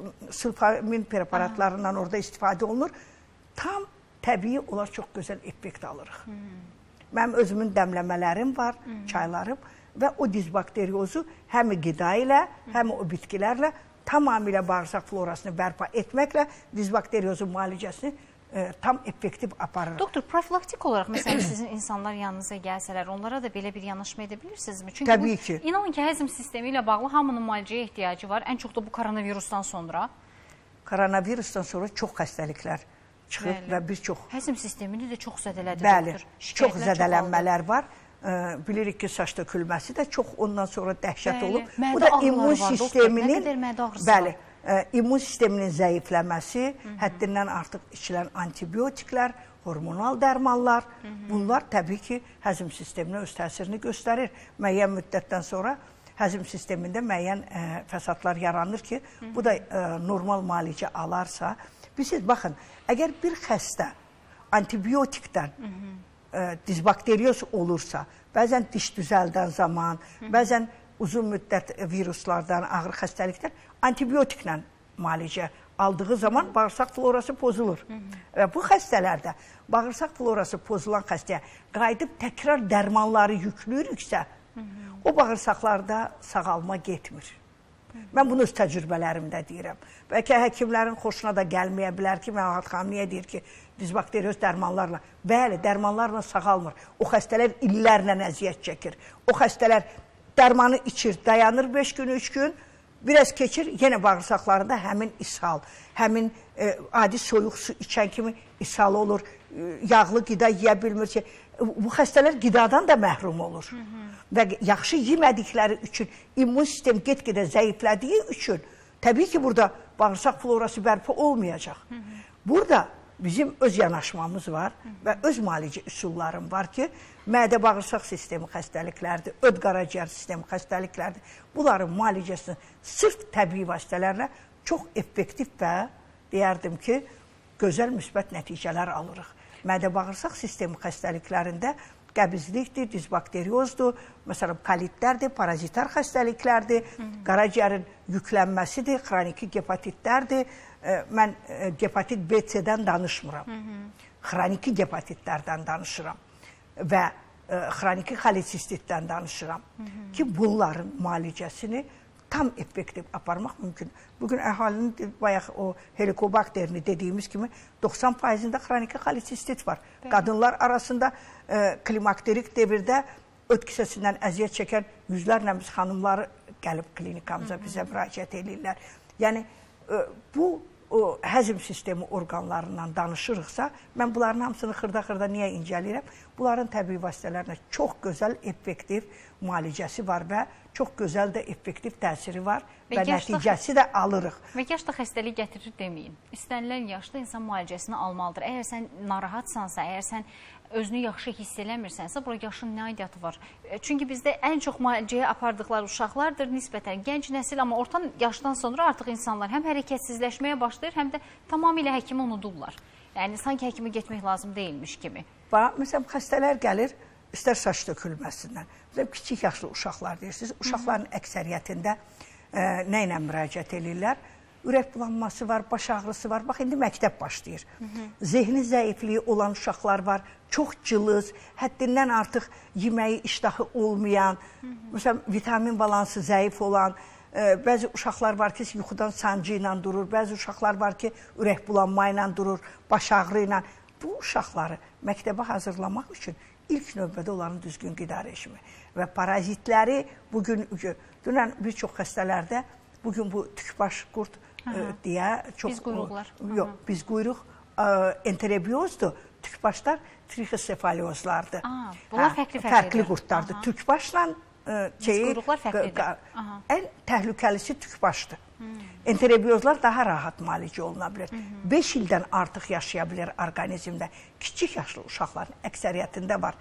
sulfamin preparatlarından orada istifadə olunur. Tam təbii olar çox gözəl effekt alırıq. Hı -hı. Mənim özümün dəmləmələrim var, Hı -hı. çaylarım və o dizbakteriozu həm qida ilə, həm o bitkilərlə tamamilə bağırsaq florasını bərpa etməklə dizbakteriozu müalicəsini e, tam effektiv aparır. Doktor, profilaktik olaraq məsələn sizin insanlar yanınıza gəlsələr, onlara da belə bir yanaşma edə bilirsinizmi? Çünki Təbii bu, ki. İnanın ki, həzm sistemi ilə bağlı hamının müalicəyə ehtiyacı var. Ən çox da bu koronavirusdan sonra. Koronavirusdan sonra çox xəstəliklər çıxıb Bəli. və bir çox... Həzm sistemini də çox zədələdi. Bəli, doktor. çox zədələnmələr var. Bilirik ki, saç tökülməsi də çox ondan sonra dəhşət Bəli. olub. Mədə Bu da immun var, sisteminin, doktor, bəli, ə, immun sisteminin zəifləməsi, Hı -hı. həddindən artıq içilən antibiotiklər, hormonal dərmanlar, Hı -hı. bunlar təbii ki, həzm sisteminə öz təsirini göstərir. Müəyyən müddətdən sonra həzm sistemində müəyyən ə, fəsadlar yaranır ki, Hı -hı. bu da ə, normal müalicə alarsa, bilirsiniz, baxın, əgər bir xəstə antibiotikdən Hı -hı. dizbakterioz olursa, bəzən diş düzəldən zaman, Hı -hı. bəzən uzun müddət viruslardan, ağır xəstəlikdən antibiotiklə müalicə aldığı zaman bağırsaq florası pozulur. Hı -hı. Və bu xəstələrdə bağırsaq florası pozulan xəstəyə qayıdıb təkrar dərmanları yüklüyürüksə, Hı -hı. o bağırsaqlarda sağalma getmir. Hı -hı. Mən bunu öz təcrübələrimdə deyirəm. Bəlkə həkimlərin xoşuna da gəlməyə bilər ki, Məlahət xanım niyə deyir ki, dizbakterioz dərmanlarla. Bəli, dərmanlarla sağalmır. O xəstələr illərlə əziyyət çəkir. O xəstələr dərmanı içir, dayanır beş gün, üç gün, biraz keçir, yenə bağırsaqlarında həmin ishal, həmin e, adi soyuq su içən kimi ishal olur, e, yağlı qida yeyə bilmir ki, bu xəstələr qidadan da məhrum olur. Hı -hı. Və yaxşı yemədikləri üçün, immun sistem get-gedə zəiflədiyi üçün, təbii ki, burada bağırsaq florası bərpa olmayacaq. Hı -hı. Burada bizim öz yanaşmamız var və öz müalicə üsullarım var ki, mədə-bağırsaq sistemi xəstəliklərdir, öd-qaraciyər sistemi xəstəliklərdir. Bunların müalicəsini sırf təbii vasitələrlə çox effektiv və deyərdim ki, gözəl müsbət nəticələr alırıq. Mədə-bağırsaq sistemi xəstəliklərində qəbizlikdir, dizbakteriozdur, məsələn, kolitlərdir, parazitar xəstəliklərdir, qaraciyərin yüklənməsidir, xroniki gepatitlərdir. Mən gepatit B C-dən danışmıram, xroniki gepatitlərdən danışıram və xroniki xoletsistitdən danışıram ki, bunların müalicəsini tam effektiv aparmaq mümkün. Bugün əhalinin bayaq o helikobakterini dediyimiz kimi doxsan faizində xroniki xoletsistit var. Bəli. Qadınlar arasında e, klimakterik devirdə öd kisəsindən əziyyət çəkən yüzlərlə biz xanımları gəlib klinikamıza bizə müraciət edirlər. Yəni e, bu o həzm sistemi orqanlarından danışırıqsa, mən bunların hamısını xırda-xırda niyə incələyirəm? Bunların təbii vasitələrlə çox gözəl, effektiv müalicəsi var və çox gözəl də effektiv təsiri var və, və nəticəsi də alırıq. Və yaşda xəstəlik gətirir deməyin. İstənilən yaşda insan müalicəsini almalıdır. Əgər sən narahatsansa, əgər sən özünü yaxşı hiss eləmirsənsə, bura yaşın nə aidiyyatı var? Çünki bizdə ən çox müalicəyə apardıqları uşaqlardır, nisbətən gənc nəsil, amma orta yaşdan sonra artıq insanlar həm hərəkətsizləşməyə başlayır, həm də tamamilə həkimi unudurlar. Yəni, sanki həkimi getmək lazım deyilmiş kimi. Bax, məsələn, xəstələr gəlir, istər saç tökülməsindən. Məsələn, kiçik yaşlı uşaqlar deyirsiniz. Uşaqların əksəriyyətində e, nə ilə müraciət edirlər? Ürək bulanması var, baş ağrısı var. Bax, indi məktəb başlayır. Hı -hı. Zehni zəifliyi olan uşaqlar var, çox cılız, həddindən artıq yeməyi iştahı olmayan, Hı -hı. məsələn, vitamin balansı zəif olan, e, bəzi uşaqlar var ki, yuxudan sancı ilə durur, bəzi uşaqlar var ki, ürək bulanma ilə durur, baş ağrı ilə. Bu uşaqları məktəbə hazırlamaq üçün ilk növbədə onların düzgün qida rejimi və parazitləri bugün, dünən bir çox xəstələrdə bugün bu tükbaş qurd e, deyə çox... Biz quyruqlar. Yox, biz quyruq e, enterobiyozdur. Tükbaşlar trixosefaliozlardır. Bunlar fərqli fərqli qurdlardır. Tükbaşla e, şeyi, quyruqlar fərqlidir. Ən təhlükəlisi tükbaşdır. Hmm. Enterobiyozlar daha rahat müalicə oluna bilər. beş ildən artıq yaşaya bilər orqanizmdə. Kiçik yaşlı uşaqların əksəriyyətində var.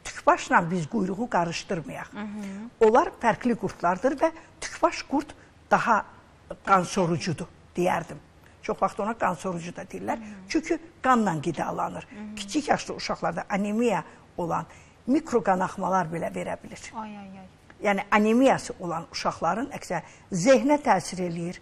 tükbaşla biz quyruğu qarışdırmayaq. Onlar fərqli qurtlardır və tükbaş qurt daha qansorucudur, deyərdim. Çox vaxt ona qansorucu da deyirlər. Çünki qanla qidalanır. Kiçik yaşlı uşaqlarda anemiya olan mikroqanaxmalar belə verə bilir. Ay, ay, ay. Yəni, anemiyası olan uşaqların əksər zehnə təsir eləyir.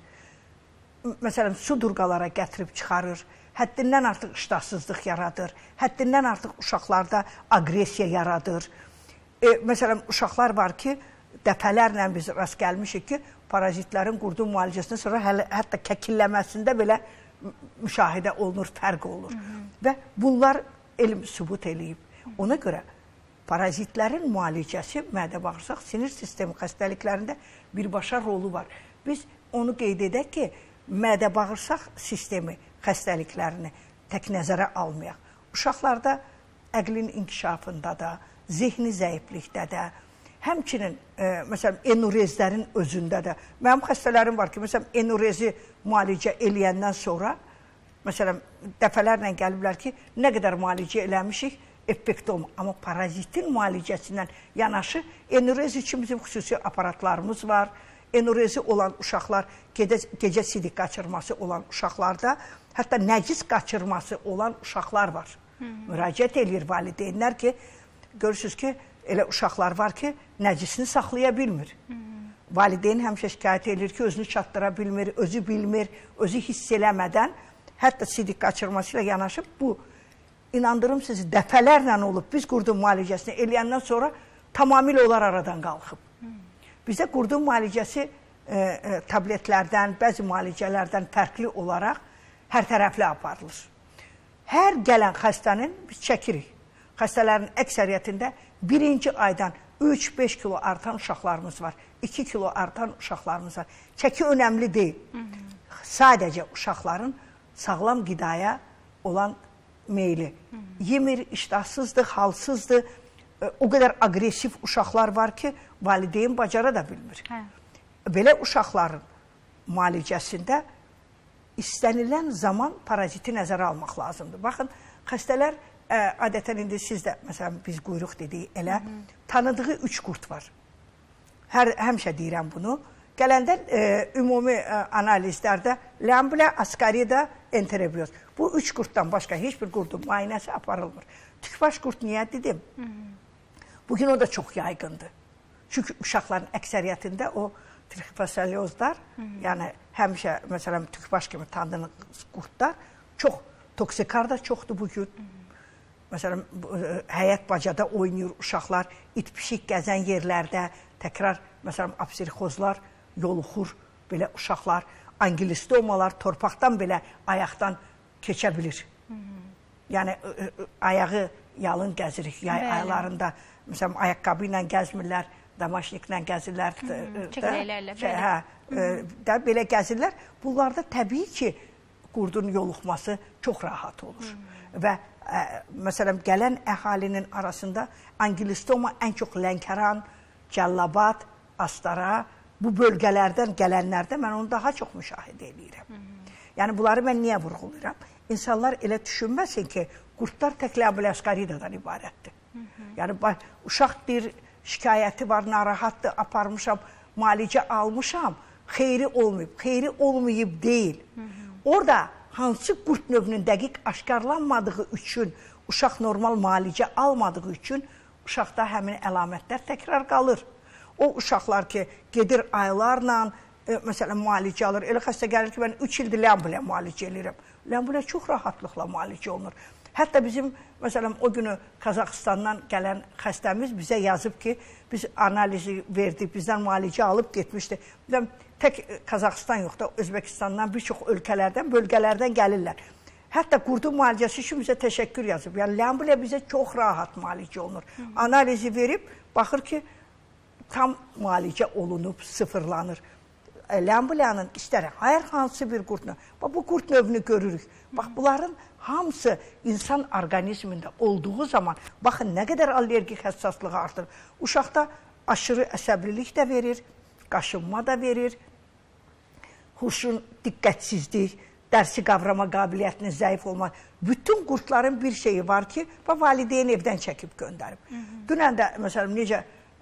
Məsələn, su durqalara gətirib çıxarır. Həddindən artıq iştahsızlıq yaradır. Həddindən artıq uşaqlarda agresiya yaradır. E, məsələn, uşaqlar var ki, dəfələrlə biz rast gəlmişik ki, parazitlərin qurdun müalicəsindən sonra hələ, hətta kəkilləməsində belə müşahidə olunur, fərq olur. Hı -hı. Və bunlar elm sübut eləyib. Ona görə parazitlərin müalicəsi mədə-bağırsaq sinir sistemi xəstəliklərində birbaşa rolu var. Biz onu qeyd edək ki, mədə-bağırsaq sistemi xəstəliklərini tək nəzərə almayaq. Uşaqlarda əqlin inkişafında da, zehni zəiflikdə də, həmçinin, e, məsələn, enurezlərin özündə də. Mənim xəstələrim var ki, məsələn, enurezi müalicə eləyəndən sonra, məsələn, dəfələrlə gəliblər ki, nə qədər müalicə eləmişik, effekt olmur. Amma parazitin müalicəsindən yanaşı, enurez üçün bizim xüsusi aparatlarımız var. Enurezi olan uşaqlar, gecə, gecə sidik qaçırması olan uşaqlarda, hətta nəcis qaçırması olan uşaqlar var. Hı -hı. Müraciət eləyir valideynlər ki, görürsünüz ki, elə uşaqlar var ki, nəcisini saxlaya bilmir. Hı -hı. Valideyn həmişə şikayət edir ki, özünü çatdıra bilmir, özü bilmir, özü hiss eləmədən, hətta sidik qaçırması ilə yanaşıb bu, inandırım sizi, dəfələrlə olub, biz qurdun müalicəsini eləyəndən sonra tamamilə onlar aradan qalxıb. Hı -hı. Bizdə qurdun müalicəsi e, e, tabletlərdən, bəzi müalicələrdən fərqli olaraq hər tərəfli aparılır. Hər gələn xəstənin biz çəkirik. Xəstələrin əksəriyyətində birinci aydan üç beş kilo artan uşaqlarımız var, iki kilo artan uşaqlarımız var. Çəki önəmli deyil. Hı -hı. Sadəcə uşaqların sağlam qidaya olan meyli. Hı -hı. Yemir, iştahsızdır, halsızdır. O qədər agresif uşaqlar var ki, valideyn bacara da bilmir. Hə. Belə uşaqların müalicəsində istənilən zaman paraziti nəzərə almaq lazımdır. Baxın, xəstələr ə, adətən indi siz də, məsələn, biz quyruq dedik, elə Hı -hı. tanıdığı üç qurt var. Hər, həmişə deyirəm bunu. Gələndə ə, ümumi ə, analizlərdə Lamblia, Ascarida, Enterobioz. Bu üç qurtdan başqa heç bir qurdun müayinəsi aparılmır. Tükbaş qurt niyə dedim? Hı -hı. Bugün o da çox yayğındır. Çünki uşaqların əksəriyyətində o trixofasaliyozlar, yəni həmişə, məsələn, tükbaş kimi tanıdığınız qurtlar çox, toksikar da çoxdur bugün. Hı -hı. Məsələn, həyət bacada oynayır uşaqlar, it-pişik gəzən yerlərdə, təkrar, məsələn, apsirxozlar yoluxur, belə uşaqlar, angilistomalar torpaqdan belə ayaqdan keçə bilir. Hı -hı. Yəni, ayağı yalın gəzirik, yay Bəli. aylarında. Məsələn, ayaqqabı ilə gəzmirlər, damaşniklə gəzirlər. Çəkələklərlə, şey, hə, də belə gəzirlər. Bunlarda təbii ki, qurdun yoluxması çox rahat olur. Hı -hı. Və ə, məsələn, gələn əhalinin arasında angilistoma ən çox Lənkəran, Cəllabat, Astara, bu bölgələrdən gələnlərdə mən onu daha çox müşahidə edirəm. Hı -hı. Yəni, bunları mən niyə vurğulayıram? İnsanlar elə düşünməsin ki, qurtlar tək Lamblia Ascaridadan ibarətdir. Hı -hı. Yəni, uşaq deyir, şikayəti var, narahatdır, aparmışam, müalicə almışam, xeyri olmayıb. Xeyri olmayıb deyil. Hı -hı. Orada hansı qurt növünün dəqiq aşkarlanmadığı üçün, uşaq normal müalicə almadığı üçün, uşaqda həmin əlamətlər təkrar qalır. O uşaqlar ki, gedir aylarla, e, məsələn, müalicə alır. Elə xəstə gəlir ki, mən üç ildir Lamblia müalicə edirəm. Lamblia çox rahatlıqla müalicə olunur. Hətta bizim, məsələn, o günü Qazaxıstandan gələn xəstəmiz bizə yazıb ki, biz analizi verdik, bizdən müalicə alıb getmişdi. Tək Qazaxıstan yox da, Özbəkistandan, bir çox ölkələrdən, bölgələrdən gəlirlər. Hətta qurdun müalicəsi üçün bizə təşəkkür yazıb. Yəni, Lamblia bizə çox rahat müalicə olunur. Hı -hı. Analizi verib, baxır ki, tam müalicə olunub, sıfırlanır. Lamblia'nın istər hər hansı bir qurt növü. Bu qurt növünü görürük. Bax, bunların hamısı insan orqanizmində olduğu zaman, baxın, nə qədər allergik həssaslığı artır. Uşaqda aşırı əsəblilik də verir, qaşınma da verir, huşun diqqətsizlik, dərsi qavrama qabiliyyətinin zəif olma. Bütün qurtların bir şeyi var ki, valideyn evdən çəkib göndərib. Dünən də, məsələn, necə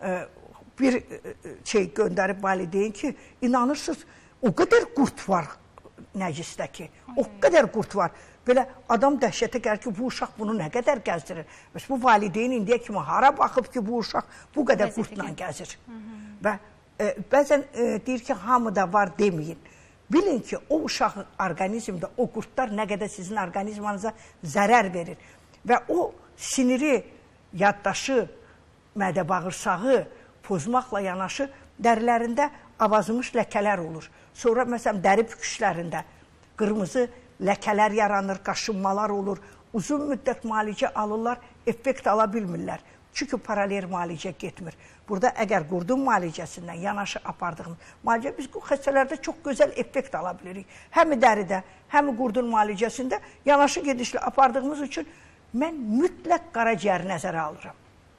bir şey göndərib valideyn ki, inanırsınız, o qədər qurt var nəcisdəki, o qədər qurt var. Belə adam dəhşətə gəlir ki, bu uşaq bunu nə qədər gəzdirir. Bəs bu valideyn indiyə kimi hara baxıb ki, bu uşaq bu qədər qurtla gəzir. Və bəzən deyir ki, hamıda var deməyin. Bilin ki, o uşağın orqanizmdə o qurtlar nə qədər sizin orqanizmanıza zərər verir. Və o siniri, yaddaşı, mədə bağırsağı pozmaqla yanaşı dərilərində avazımış ləkələr olur. Sonra, məsələn, dəri püküşlərində qırmızı ləkələr yaranır, qaşınmalar olur. Uzun müddət müalicə alırlar, effekt ala bilmirlər. Çünki paralel müalicə getmir. Burada əgər qurdun müalicəsindən yanaşı apardığımız müalicə, biz bu xəstələrdə çox gözəl effekt ala bilirik. Həm dəridə, həm qurdun müalicəsində yanaşı gedişli apardığımız üçün mən mütləq qaraciyəri nəzərə alıram.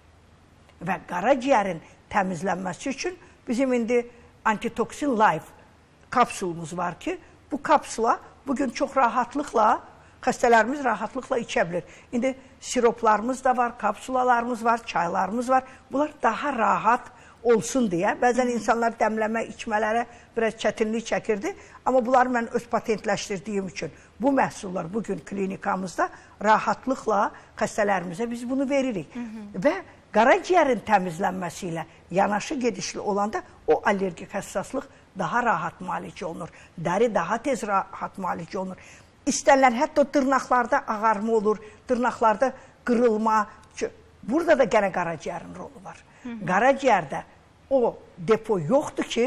Və qaraciyərin təmizlənməsi üçün bizim indi Antitoksin Life kapsulumuz var ki, bu kapsula bugün çox rahatlıqla, xəstələrimiz rahatlıqla içə bilir. İndi siroplarımız da var, kapsulalarımız var, çaylarımız var. Bunlar daha rahat olsun deyə. Bəzən insanlar dəmləmə, içmələrə biraz çətinlik çəkirdi. Amma bunları mən öz patentləşdirdiyim üçün bu məhsullar bugün klinikamızda rahatlıqla xəstələrimizə biz bunu veririk. Və qaraciyərin təmizlənməsi ilə yanaşı gedişli olanda o allergik həssaslıq daha rahat müalicə olunur. Dəri daha tez rahat müalicə olunur. İstənilən, hətta dırnaqlarda ağarma olur, dırnaqlarda qırılma. Burada da gənə qaraciyərin rolu var. Qaraciyərdə o depo yoxdur ki,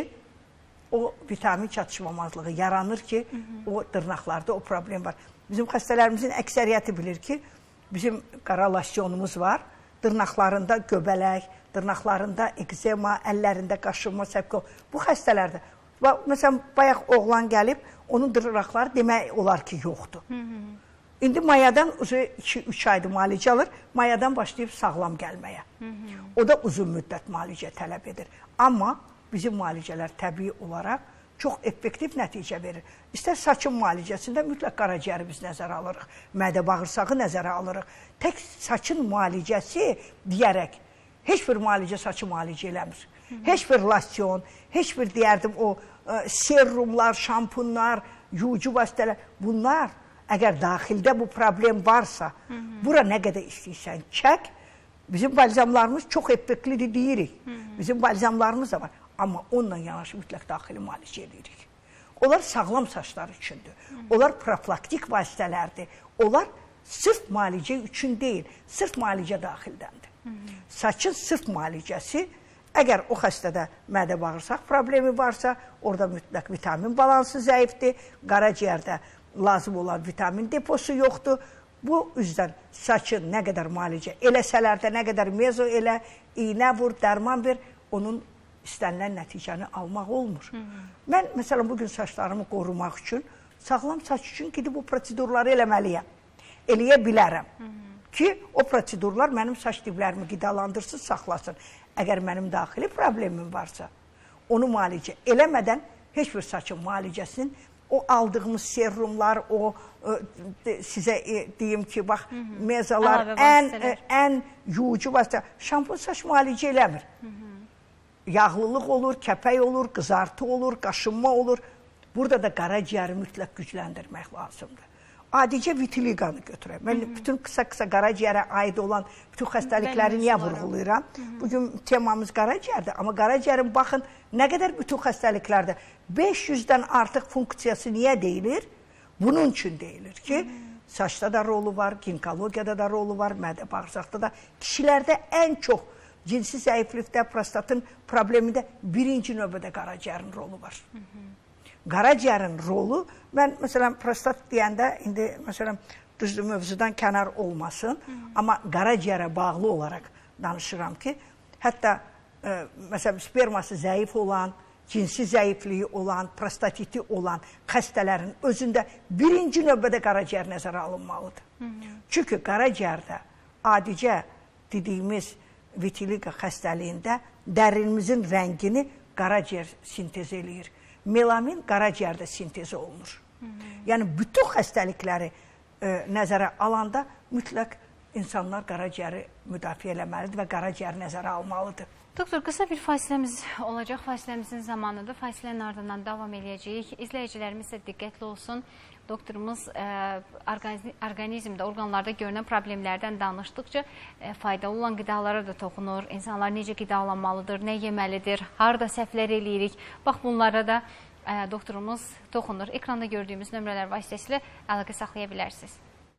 o vitamin çatışmamazlığı yaranır ki, o dırnaqlarda o problem var. Bizim xəstələrimizin əksəriyyəti bilir ki, bizim qara losyonumuz var. Dırnaqlarında göbələk, dırnaqlarında ekzema, əllərində qaşınma səbəb olur. Bu xəstələrdə, məsələn, bayaq oğlan gəlib, onun dırnaqları demək olar ki, yoxdur. İndi mayadan iki üç ayda müalicə alır, mayadan başlayıb sağlam gəlməyə. O da uzun müddət müalicə tələb edir. Amma bizim müalicələr təbii olaraq çox effektiv nəticə verir. İstər saçın müalicəsində mütləq qaraciyəri biz nəzərə alırıq, mədə bağırsağı nəzərə alırıq. Tək saçın müalicəsi deyərək, heç bir müalicə saçı müalicə eləmir. Heç bir lasyon, heç bir deyərdim o serumlar, şampunlar, yucu vasitələr, bunlar əgər daxildə bu problem varsa, bura nə qədər istəyirsən çək, bizim balzamlarımız çox effektlidir deyirik. Bizim balzamlarımız da var. Amma onunla yanaşı mütləq daxili müalicə edirik. Onlar sağlam saçlar üçündür. Onlar profilaktik vasitələrdir. Onlar sırf müalicə üçün deyil, sırf müalicə daxildəndir. Saçın sırf müalicəsi, əgər o xəstədə mədə bağırsaq problemi varsa, orada mütləq vitamin balansı zəifdir, qaraciyərdə lazım olan vitamin deposu yoxdur. Bu üzdən saçın nə qədər müalicə eləsələr də, nə qədər mezo elə, iynə vur, dərman ver, onun istənilən nəticəni almaq olmur. Mən, məsələn, bugün saçlarımı qorumaq üçün, sağlam saç üçün gidib bu prosedurları eləməliyəm. Eləyə bilərəm ki, o prosedurlar mənim saç diblərimi qidalandırsın, saxlasın. Əgər mənim daxili problemim varsa, onu müalicə eləmədən heç bir saçın müalicəsinin o aldığımız serumlar, o sizə deyim ki, bax, mezalar, ən yucu vasitə, şampun saç müalicə eləmir. Yağlılıq olur, kəpək olur, qızartı olur, qaşınma olur. Burada da qaraciyəri mütləq gücləndirmək lazımdır. Adicə vitiliqanı götürək. Mən bütün qısa-qısa qaraciyərə aid olan bütün xəstəlikləri niyə vurğulayıram? Bugün temamız qaraciyərdir, amma qaraciyərin baxın, nə qədər bütün xəstəliklərdə beş yüzdən artıq funksiyası niyə deyilir? Bunun üçün deyilir ki, saçda da rolu var, ginekologiyada da rolu var, mədə bağırsaqda da. Kişilərdə ən çox cinsi zəiflikdə, prostatın problemində birinci növbədə qaraciyərin rolu var. Qaraciyərin rolu, mən məsələn prostat deyəndə, indi məsələn düzdür mövzudan kənar olmasın, amma qaraciyərə bağlı olaraq danışıram ki, hətta məsələn sperması zəif olan, cinsi zəifliyi olan, prostatiti olan xəstələrin özündə birinci növbədə qaraciyər nəzərə alınmalıdır. Çünki qaraciyərdə adicə dediyimiz vitiliqa xəstəliyində dərinimizin rəngini qaraciyər sintez eləyir. Melamin qaraciyərdə sintezi olunur. Yəni, bütün xəstəlikləri e, nəzərə alanda mütləq insanlar qaraciyəri müdafiə eləməlidir və qaraciyəri nəzərə almalıdır. Doktor, qısa bir fasiləmiz olacaq. Fasiləmizin zamanıdır. Fasilənin ardından davam edəcəyik. İzləyicilərimiz də diqqətli olsun. Doktorumuz e, orqanizmdə, orqanlarda görünən problemlərdən danışdıqca e, faydalı olan qidalara da toxunur. İnsanlar necə qidalanmalıdır, nə yeməlidir, harada səhvlər eləyirik. Bax, bunlara da e, doktorumuz toxunur. Ekranda gördüyümüz nömrələr vasitəsilə əlaqə saxlaya bilərsiniz.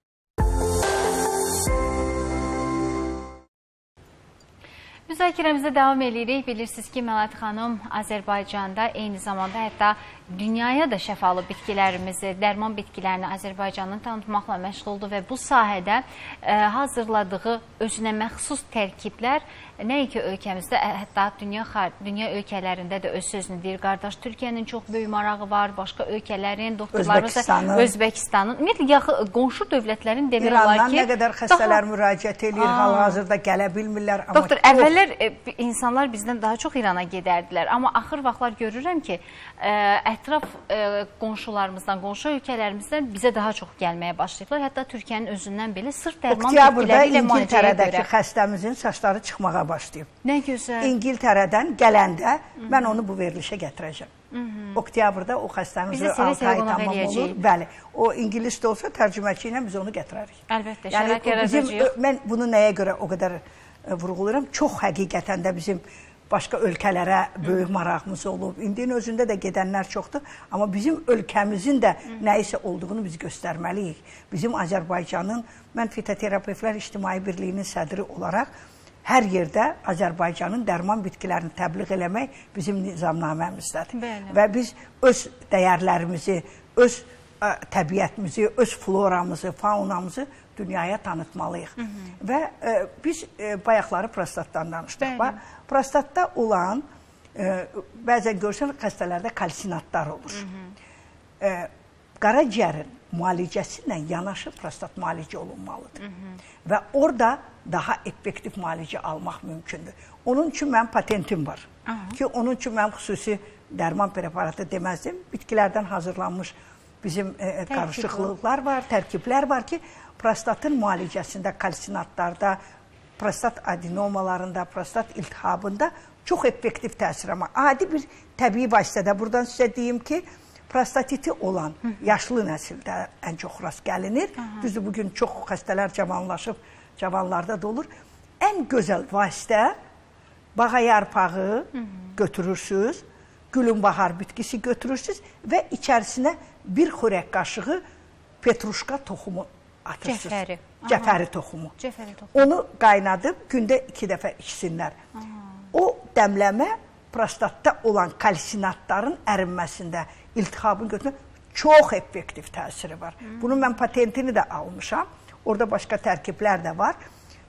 Müzakirəmizə davam edirik. Bilirsiniz ki, Məlahət xanım Azərbaycanda eyni zamanda hətta dünyaya da şəfalı bitkilərimizi, dərman bitkilərini Azərbaycanın tanıtmaqla məşğuldur və bu sahədə e, hazırladığı özünə məxsus tərkiblər nəinki ölkəmizdə, hətta dünya, dünya ölkələrində də öz sözünü deyir. Qardaş, Türkiyənin çox böyük marağı var, başqa ölkələrin, doktorlarımız da Özbəkistanın, ümumiyyətlə, yaxı, qonşu dövlətlərin demək olar ki... İrandan nə qədər xəstələr daha... müraciət edir, hal-hazırda gələ bilmirlər. Amma doktor, çox... əvvəllər e, insanlar bizdən daha çox İrana gedərdilər, amma axır vaxtlar görürəm ki, e, ətraf e, qonşularımızdan, qonşu ölkələrimizdən bizə daha çox gəlməyə başlayıblar. Hətta Türkiyənin özündən belə sırf dərman bitkiləri ilə müalicəyə görə. Xəstəmizin saçları çıxmağa başlayıb. Nə gözəl. İngiltərədən gələndə mən onu bu verilişə gətirəcəm. Oktyabrda o xəstəmizi altı ay tamam olur. Bəli, o ingilis də olsa tərcüməçi ilə biz onu gətirərik. Əlbəttə, şərət yaradacağıq. Mən bunu nəyə görə o qədər vurğuluyorum? Çox həqiqətən də bizim başqa ölkələrə böyük marağımız olub. İndinin özündə də gedənlər çoxdur. Amma bizim ölkəmizin də nəyisə olduğunu biz göstərməliyik. Bizim Azərbaycanın, mən Fitoterapevtlər İctimai Birliyinin sədri olaraq hər yerdə Azərbaycanın dərman bitkilərini təbliğ eləmək bizim nizamnaməmizdədir. Bəli. Və biz öz dəyərlərimizi, öz ə, təbiətimizi, öz floramızı, faunamızı dünyaya tanıtmalıyıq. Hı -hı. Və ə, biz ə, bayaqları prostatdan danışdıq. Bax, prostatda olan, ə, bəzən görsən xəstələrdə kalsinatlar olur. Hı -hı. Ə, qaraciyərin müalicəsi ilə yanaşı prostat müalicə olunmalıdır. Hı -hı. Və orada daha effektiv müalicə almaq mümkündür. Onun üçün mənim patentim var. Aha. Ki, onun üçün mənim xüsusi dərman preparatı deməzdim. Bitkilərdən hazırlanmış bizim e, qarışıqlıqlar var, tərkiblər var ki, prostatın müalicəsində, kalsinatlarda, prostat adenomalarında, prostat iltihabında çox effektiv təsir ama adi bir təbii vasitədə. Buradan sizə deyim ki, prostatiti olan yaşlı nəsildə ən çox rast gəlinir. Aha. Düzdür, bugün çox xəstələr cavanlaşıb, cavanlarda da olur. Ən gözəl vasitə bağa yarpağı Hı -hı. götürürsünüz, gülünbahar bitkisi götürürsünüz və içərisinə bir xörək qaşığı petruşka toxumu atırsınız. Cəfəri. Cəfəri toxumu. Cəfəri toxumu. Onu qaynadıb gündə iki dəfə içsinlər. Aha. O dəmləmə prostatda olan kalsinatların ərinməsində, iltihabın götürməsində çox effektiv təsiri var. Hı. Bunun mən patentini də almışam. Orada başqa tərkiblər də var.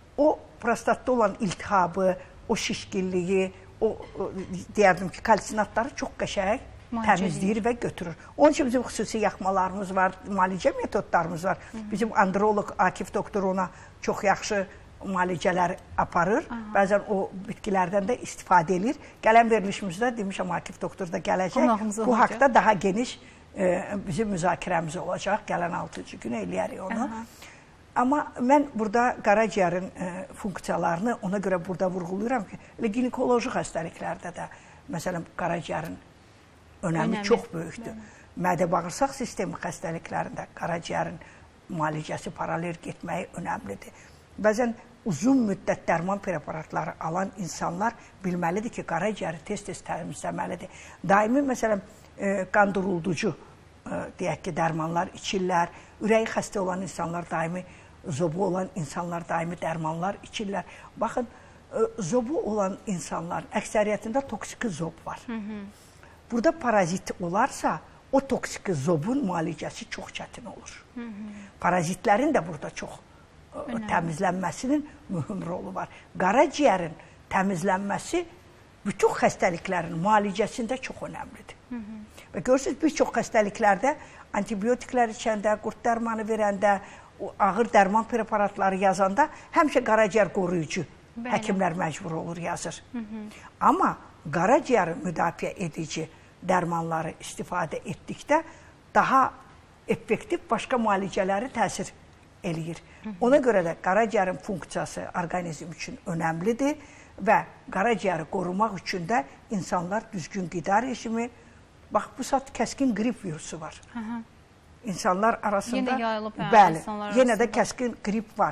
O prostatda olan iltihabı, o şişkinliyi, o, o deyərdim ki, kalsinatları çox qəşəng təmizləyir və götürür. Onun üçün bizim xüsusi yaxmalarımız var, müalicə metodlarımız var. Hı -hı. Bizim androlog Akif doktor ona çox yaxşı müalicələr aparır. Aha. Bəzən o bitkilərdən də istifadə edir. Gələn verilişimizdə demişəm, Akif doktor da gələcək. Bu haqda daha geniş e, bizim müzakirəmiz olacaq. Gələn altıncı günü eləyərik onu. Aha. Amma mən burada qaraciyərin e, funksiyalarını ona görə burada vurğuluyuram ki, ginekoloji xəstəliklərdə də, məsələn, qaraciyərin önəmi Önəmi. çox böyükdür. Mədə-bağırsaq sistemi xəstəliklərində qaraciyərin müalicəsi paralel getməyi önəmlidir. Bəzən uzun müddət dərman preparatları alan insanlar bilməlidir ki, qaraciyəri tez-tez təmizləməlidir. Daimi, məsələn, e, qan durulducu e, deyək ki, dərmanlar içirlər. Ürəyi xəstə olan insanlar daimi, zobu olan insanlar daimi dərmanlar içirlər. Baxın, e, zobu olan insanlar əksəriyyətində toksiki zob var. Hı -hı. Burada parazit olarsa, o toksiki zobun müalicəsi çox çətin olur. Hı -hı. Parazitlərin də burada çox Önəmli. təmizlənməsinin mühüm rolu var. Qaraciyərin təmizlənməsi bütün xəstəliklərin müalicəsində çox önəmlidir. Hı -hı. Və görürsünüz, bir çox xəstəliklərdə antibiotiklər içəndə, qurd dərmanı verəndə, ağır dərman preparatları yazanda həmişə qaraciyər qoruyucu Bəli. həkimlər məcbur olur, yazır. Hı -hı. Amma qaraciyəri müdafiə edici dərmanları istifadə etdikdə daha effektiv başqa müalicələri təsir eləyir. Ona görə də qaraciyərin funksiyası orqanizm üçün önəmlidir və qaraciyəri qorumaq üçün də insanlar düzgün qida rejimi, bax bu saat kəskin qrip virusu var. İnsanlar arasında, yenə yayılıb, hə, bəli, insanlar yenə arasında. də kəskin qrip var.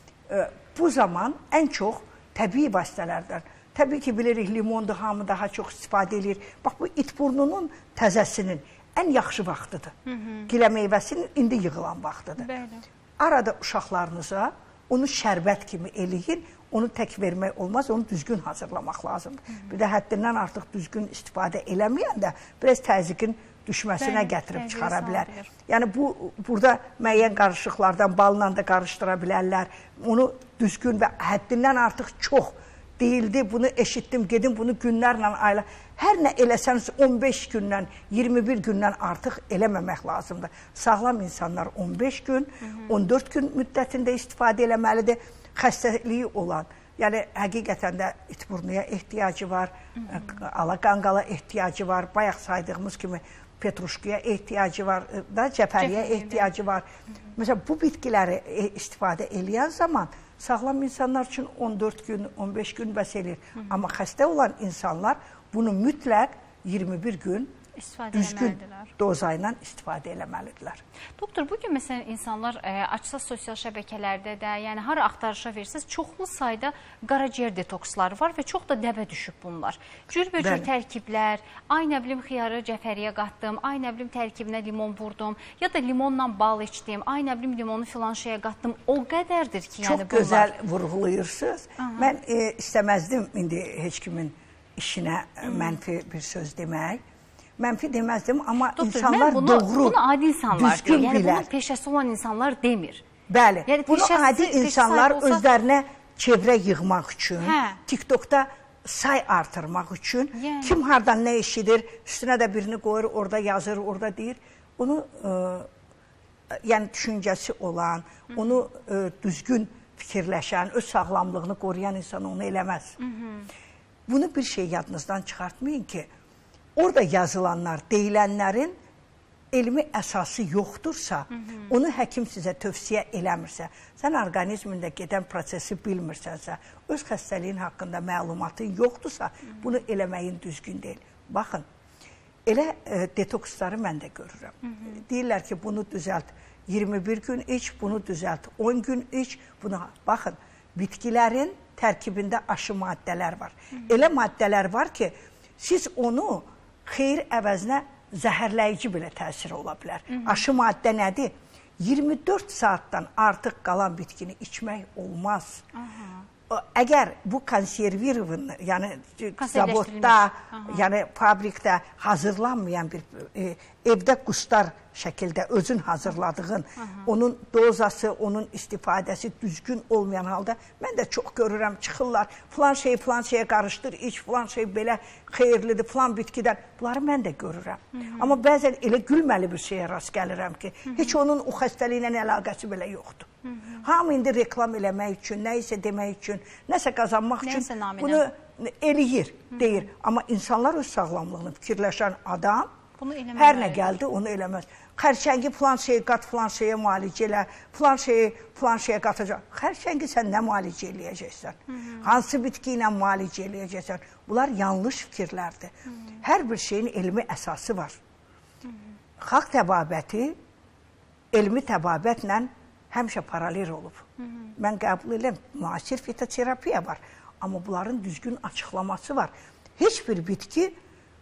Bu zaman ən çox təbii vasitələrdən, təbii ki, bilirik, limondur, hamı daha çox istifadə edir. Bax, bu it burnunun təzəsinin ən yaxşı vaxtıdır. Gilə meyvəsinin indi yığılan vaxtıdır. Bəli. Arada uşaqlarınıza onu şərbət kimi eləyin, onu tək vermək olmaz, onu düzgün hazırlamaq lazımdır. Bir də həddindən artıq düzgün istifadə eləməyən də biraz təzyiqin düşməsinə Bəli, gətirib bəli, çıxara bilər. sağlayır. Yəni, bu, burada müəyyən qarışıqlardan balla da qarışdıra bilərlər. Onu düzgün və həddindən artıq çox deyildi, bunu eşitdim, gedim bunu günlərlə, ayla. Hər nə eləsəniz on beş gündən, iyirmi bir gündən artıq eləməmək lazımdır. Sağlam insanlar on beş gün, on dörd gün müddətində istifadə eləməlidir. Xəstəliyi olan, yəni həqiqətən də itburnuya ehtiyacı var, alaqanqala ehtiyacı var, bayaq saydığımız kimi petruşkiya ehtiyacı var, da cəfəriyə ehtiyacı var. Məsələn, bu bitkiləri istifadə eləyən zaman sağlam insanlar üçün on dörd gün, on beş gün bəs eləyir. Amma xəstə olan insanlar bunu mütləq iyirmi bir gün düzgün doza ilə istifadə eləməlidirlər. Doktor, bugün məsələn insanlar e, açsa sosial şəbəkələrdə də, yəni hara axtarışa verirsiniz, çoxlu sayda qaraciyər detoksları var və çox da dəbə düşüb bunlar. Cürbəcür tərkiblər, ay nə bilim xiyarı cəfəriyə qatdım, ay nə bilim tərkibinə limon vurdum, ya da limonla bal içdim, ay nə bilim limonu filan şeyə qatdım. O qədərdir ki, çox yəni bunlar. Çox gözəl vurğulayırsınız. Mən e, istəməzdim indi heç kimin işinə mənfi bir söz demək. Mənfi deməzdim, amma Doktor, insanlar bunu, doğru, bunu adi insanlar düzgün deyir. Yəni bilər. bunun peşəsi olan insanlar demir. Bəli, yəni, bunu peşəsi, adi insanlar olsa... özlərinə çevrə yığmaq üçün, hə. TikTokda say artırmaq üçün, yəni. Kim hardan nə eşidir, üstünə də birini qoyur, orada yazır, orada deyir. Onu, e, yəni düşüncəsi olan, Hı -hı. onu e, düzgün fikirləşən, öz sağlamlığını qoruyan insan onu eləməz. Hı -hı. Bunu bir şey yadınızdan çıxartmayın ki, orada yazılanlar, deyilənlərin elmi əsası yoxdursa, Hı -hı. onu həkim sizə tövsiyə eləmirsə, sən orqanizmində gedən prosesi bilmirsənsə, öz xəstəliyin haqqında məlumatın yoxdursa, Hı -hı. bunu eləməyin düzgün deyil. Baxın, elə e, detoksları mən də görürəm. Hı -hı. Deyirlər ki, bunu düzəlt, iyirmi bir gün iç, bunu düzəlt, on gün iç, bunu... Baxın, bitkilərin tərkibində aşı maddələr var. Hı -hı. Elə maddələr var ki, siz onu xeyir əvəzinə zəhərləyici belə təsir ola bilər. Hı -hı. Aşı maddə nədir? iyirmi dörd saatdan artıq qalan bitkini içmək olmaz. Aha. Əgər bu konservirvin, yəni zavodda, yəni fabrikdə hazırlanmayan bir e, evdə qustar şəkildə özün hazırladığın, Aha. onun dozası, onun istifadəsi düzgün olmayan halda mən də çox görürəm, çıxırlar, filan şeyi filan şeyə qarışdır, iç, filan şey belə xeyirlidir, filan bitkidən. Bunları mən də görürəm. Hı -hı. Amma bəzən elə gülməli bir şeyə rast gəlirəm ki, Hı -hı. heç onun o xəstəliylə əlaqəsi belə yoxdur. Hı -hı. Hamı indi reklam eləmək üçün, nə isə demək üçün, nəsə qazanmaq üçün Nəysə bunu eləyir, Hı -hı. deyir. Amma insanlar öz sağlamlığını fikirləşən adam hər nə gəldi onu eləməz. Xərçəngi filan şeyi qat, filan şeyə müalicə elə, filan şeyi filan şeyə qatacaq. Xərçəngi sən nə müalicə eləyəcəksən? Hı -hı. Hansı bitki ilə müalicə eləyəcəksən? Bunlar yanlış fikirlərdir. Hı -hı. Hər bir şeyin elmi əsası var. Hı -hı. Xalq təbabəti elmi təbabətlə həmişə paralel olub. Hı -hı. Mən qəbul edirəm, müasir fitoterapiya var. Amma bunların düzgün açıqlaması var. Heç bir bitki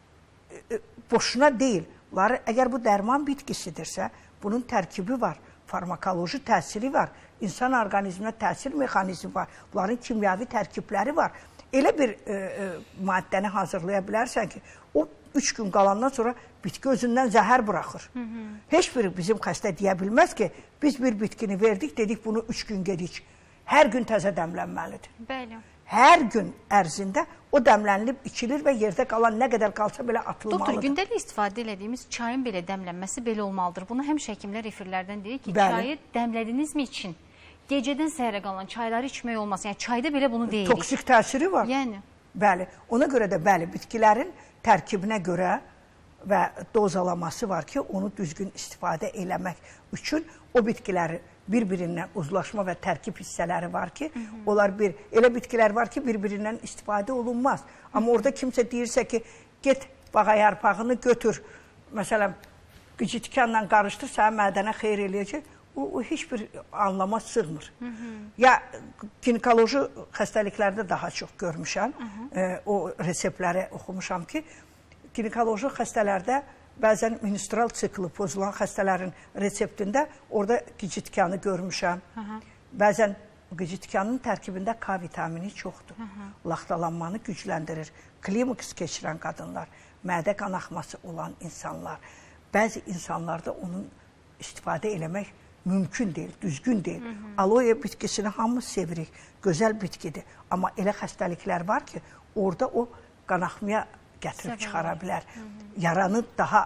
e, boşuna deyil. Bunları, əgər bu dərman bitkisidirsə, bunun tərkibi var, farmakoloji təsiri var, insan orqanizminə təsir mexanizmi var, bunların kimyavi tərkibləri var. Elə bir e, e, maddəni hazırlaya bilərsən ki, o üç gün qalandan sonra bitki özündən zəhər buraxır. Hı -hı. Heç biri bizim xəstə deyə bilməz ki, biz bir bitkini verdik, dedik bunu üç gün gedik. Hər gün təzə dəmlənməlidir. Bəli. Hər gün ərzində o dəmlənilib içilir və yerdə qalan nə qədər qalsa belə atılmalıdır. Doktor, gündəlik istifadə etdiyimiz çayın belə dəmlənməsi belə olmalıdır. Bunu həmişə həkimlər efirlərdən deyir ki, Bəli. çayı dəmlədinizmi için? Gecədən səhərə qalan çayları içmək olmaz. Yəni çayda belə bunu deyirik. Toksik təsiri var. Yəni. Bəli. Ona görə də bəli, bitkilərin tərkibinə görə və dozalaması var ki, onu düzgün istifadə eləmək üçün o bitkiləri bir-birindən uzlaşma və tərkib hissələri var ki, onlar bir, elə bitkilər var ki, bir-birindən istifadə olunmaz. Amma orada kimsə deyirsə ki, get bağa yarpağını götür, məsələn, qıcı-tikanla qarışdır, sənə mədənə xeyr eləyəcək, o, o heç bir anlama sığmır. Hı -hı. Ya ginekoloji xəstəliklərdə daha çox görmüşəm, Hı -hı. E, o reseptləri oxumuşam ki, ginekoloji xəstələrdə bəzən menstrual sikli pozulan xəstələrin reseptində orada qıcı-tikanı görmüşəm. Hı -hı. Bəzən qıcı-tikanın tərkibində K vitamini çoxdur. Hı -hı. Laxtalanmanı gücləndirir. Klimaks keçirən qadınlar, mədə qanaxması olan insanlar, bəzi insanlarda onun istifadə eləmək mümkün deyil, düzgün deyil. Hı -hı. Aloe bitkisini hamımız sevirik, gözəl bitkidir. Amma elə xəstəliklər var ki, orada o qanaxmaya gətirib çıxara bilər. Hı -hı. Yaranı daha